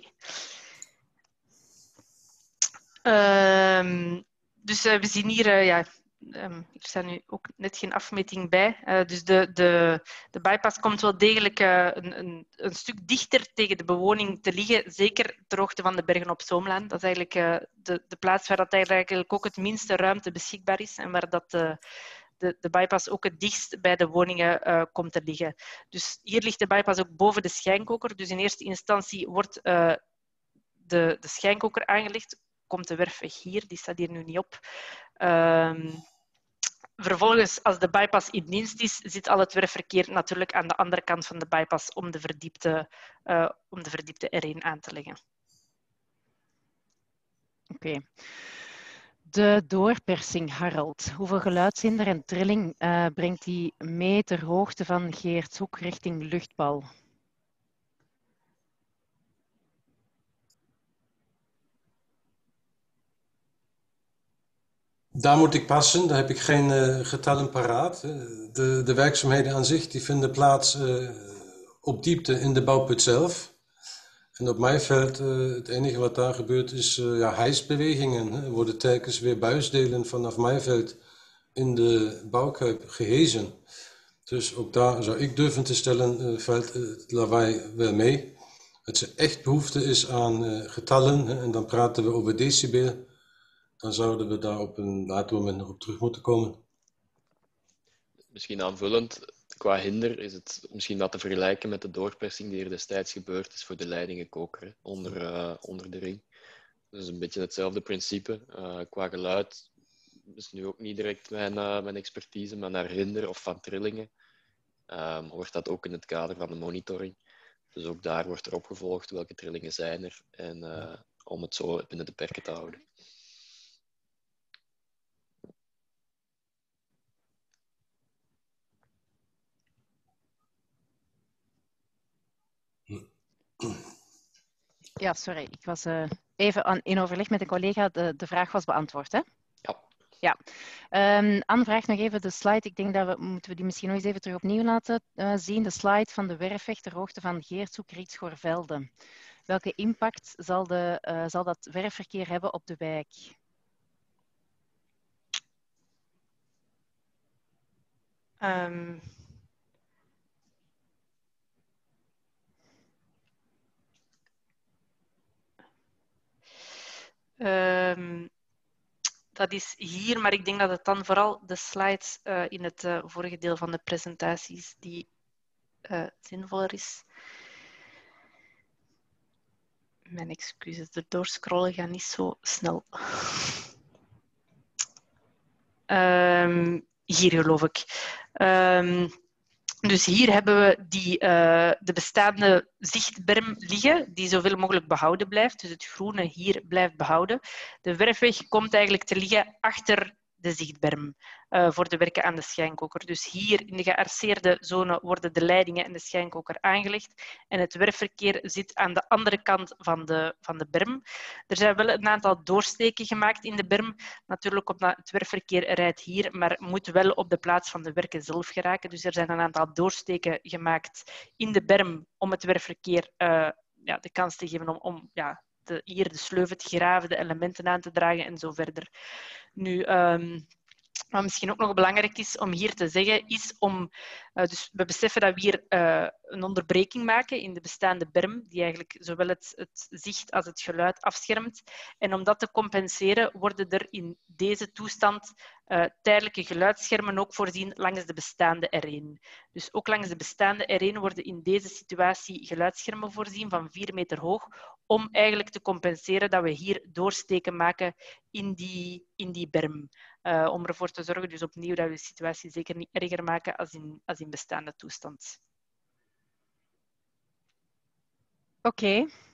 Okay. Um, dus uh, we zien hier... Uh, ja, Um, er staat nu ook net geen afmeting bij. Uh, dus de, de, de bypass komt wel degelijk uh, een, een, een stuk dichter tegen de bewoning te liggen. Zeker ter hoogte van de Bergen op Zoomlaan. Dat is eigenlijk uh, de, de plaats waar dat eigenlijk ook het minste ruimte beschikbaar is. En waar dat de, de, de bypass ook het dichtst bij de woningen uh, komt te liggen. Dus hier ligt de bypass ook boven de schijnkoker. Dus in eerste instantie wordt uh, de, de schijnkoker aangelegd. Komt de werfweg hier, die staat hier nu niet op. Um, Vervolgens, als de bypass in dienst is, zit al het werfverkeer natuurlijk aan de andere kant van de bypass om de verdiepte, uh, om de verdiepte R één aan te leggen. Oké. Okay. De doorpersing, Harald. Hoeveel geluidshinder en trilling uh, brengt die mee ter hoogte van Geertshoek richting luchtbal? Daar moet ik passen, daar heb ik geen uh, getallen paraat. De, de werkzaamheden aan zich die vinden plaats uh, op diepte in de bouwput zelf. En op Maaiveld, uh, het enige wat daar gebeurt is uh, ja, hijsbewegingen. Hè. Er worden telkens weer buisdelen vanaf Maaiveld in de bouwkuip gehezen. Dus ook daar zou ik durven te stellen, uh, valt uh, het lawaai wel mee. Het er echt behoefte is aan uh, getallen, hè, en dan praten we over decibel. Dan zouden we daar op een later moment nog op terug moeten komen. Misschien aanvullend, qua hinder is het misschien wat te vergelijken met de doorpersing die er destijds gebeurd is voor de leidingenkoker hè, onder, uh, onder de ring. Dus een beetje hetzelfde principe. Uh, qua geluid is nu ook niet direct mijn, uh, mijn expertise, maar naar hinder of van trillingen um, hoort dat ook in het kader van de monitoring. Dus ook daar wordt er opgevolgd welke trillingen zijn er en uh, om het zo binnen de perken te houden. Ja, sorry. Ik was uh, even aan, in overleg met een collega. De, de vraag was beantwoord, hè? Ja. Ja. Um, Anne vraagt nog even de slide. Ik denk dat we moeten we die misschien nog eens even terug opnieuw laten uh, zien. De slide van de werfweg ter hoogte van Geertshoek, Rietschorvelde. Welke impact zal, de, uh, zal dat werfverkeer hebben op de wijk? Um... Um, dat is hier, maar ik denk dat het dan vooral de slides uh, in het uh, vorige deel van de presentaties die uh, zinvoller is. Mijn excuses, de doorscrollen gaat niet zo snel. Um, hier geloof ik. Um, Dus hier hebben we die, uh, de bestaande zichtberm liggen, die zoveel mogelijk behouden blijft. Dus het groene hier blijft behouden. De werfweg komt eigenlijk te liggen achter de zichtberm uh, voor de werken aan de schijnkoker. Dus hier in de gearceerde zone worden de leidingen en de schijnkoker aangelegd. En het werfverkeer zit aan de andere kant van de, van de berm. Er zijn wel een aantal doorsteken gemaakt in de berm. Natuurlijk, omdat het werfverkeer rijdt hier, maar moet wel op de plaats van de werken zelf geraken. Dus er zijn een aantal doorsteken gemaakt in de berm om het werfverkeer uh, ja, de kans te geven om, om ja, de, hier de sleuven te graven, de elementen aan te dragen en zo verder. Nu, um, wat misschien ook nog belangrijk is om hier te zeggen, is om... Uh, dus we beseffen dat we hier uh, een onderbreking maken in de bestaande berm, die eigenlijk zowel het, het zicht als het geluid afschermt. En om dat te compenseren, worden er in deze toestand uh, tijdelijke geluidsschermen ook voorzien langs de bestaande R één. Dus ook langs de bestaande R één worden in deze situatie geluidsschermen voorzien van vier meter hoog, om eigenlijk te compenseren dat we hier doorsteken maken in die, in die berm. Uh, om ervoor te zorgen dus opnieuw dat we de situatie zeker niet erger maken als in, als in bestaande toestand. Oké, okay.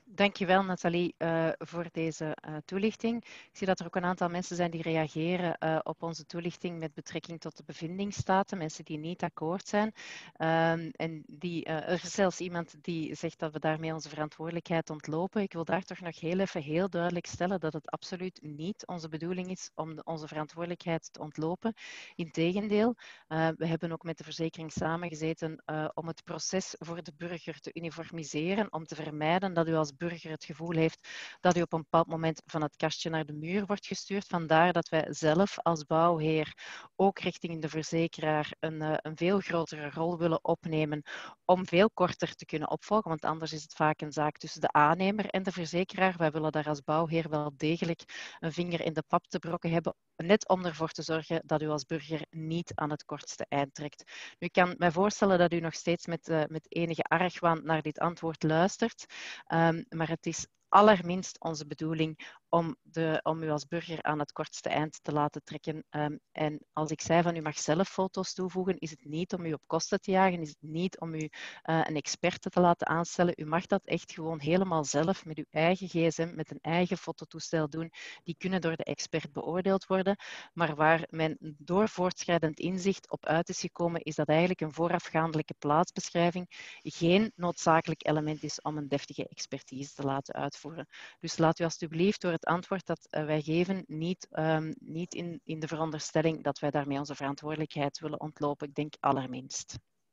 Dankjewel Nathalie uh, voor deze uh, toelichting. Ik zie dat er ook een aantal mensen zijn die reageren uh, op onze toelichting met betrekking tot de bevindingsstaten, mensen die niet akkoord zijn. Um, en die, uh, er is zelfs iemand die zegt dat we daarmee onze verantwoordelijkheid ontlopen. Ik wil daar toch nog heel even heel duidelijk stellen dat het absoluut niet onze bedoeling is om de, onze verantwoordelijkheid te ontlopen. Integendeel, uh, we hebben ook met de verzekering samengezeten uh, om het proces voor de burger te uniformiseren, om te vermijden dat u als burger het gevoel heeft dat u op een bepaald moment van het kastje naar de muur wordt gestuurd. Vandaar dat wij zelf als bouwheer ook richting de verzekeraar een, uh, een veel grotere rol willen opnemen om veel korter te kunnen opvolgen, want anders is het vaak een zaak tussen de aannemer en de verzekeraar. Wij willen daar als bouwheer wel degelijk een vinger in de pap te brokken hebben, net om ervoor te zorgen dat u als burger niet aan het kortste eind trekt. Nu, ik kan mij voorstellen dat u nog steeds met, uh, met enige argwaan naar dit antwoord luistert, um, maar het is allerminst onze bedoeling om, de, om u als burger aan het kortste eind te laten trekken. Um, en als ik zei van u mag zelf foto's toevoegen, is het niet om u op kosten te jagen, is het niet om u uh, een expert te laten aanstellen. U mag dat echt gewoon helemaal zelf met uw eigen gsm, met een eigen fototoestel doen. Die kunnen door de expert beoordeeld worden. Maar waar men door voortschrijdend inzicht op uit is gekomen, is dat eigenlijk een voorafgaandelijke plaatsbeschrijving geen noodzakelijk element is om een deftige expertise te laten uitvoeren. Dus laat u alstublieft door het antwoord dat uh, wij geven niet, um, niet in, in de veronderstelling dat wij daarmee onze verantwoordelijkheid willen ontlopen. Ik denk allerminst.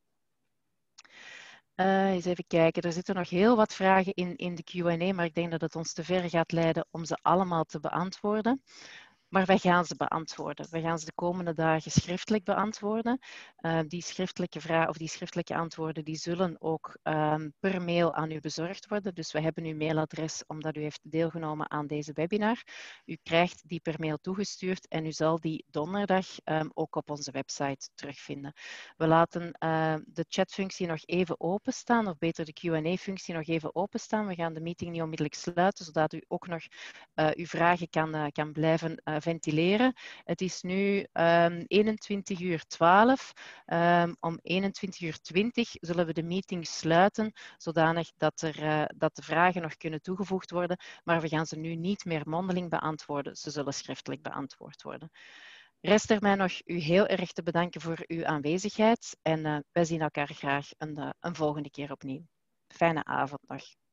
Uh, eens even kijken, er zitten nog heel wat vragen in, in de Q en A, maar ik denk dat het ons te ver gaat leiden om ze allemaal te beantwoorden. Maar wij gaan ze beantwoorden. Wij gaan ze de komende dagen schriftelijk beantwoorden. Uh, die schriftelijke vragen of die schriftelijke antwoorden die zullen ook um, per mail aan u bezorgd worden. Dus we hebben uw mailadres omdat u heeft deelgenomen aan deze webinar. U krijgt die per mail toegestuurd en u zal die donderdag um, ook op onze website terugvinden. We laten uh, de chatfunctie nog even openstaan, of beter de Q en A-functie nog even openstaan. We gaan de meeting niet onmiddellijk sluiten, zodat u ook nog uh, uw vragen kan, uh, kan blijven uh, ventileren. Het is nu um, eenentwintig uur twaalf. Um, om eenentwintig uur twintig zullen we de meeting sluiten, zodanig dat, er, uh, dat de vragen nog kunnen toegevoegd worden. Maar we gaan ze nu niet meer mondeling beantwoorden. Ze zullen schriftelijk beantwoord worden. Rest er mij nog u heel erg te bedanken voor uw aanwezigheid. En uh, wij zien elkaar graag een, uh, een volgende keer opnieuw. Fijne avond nog.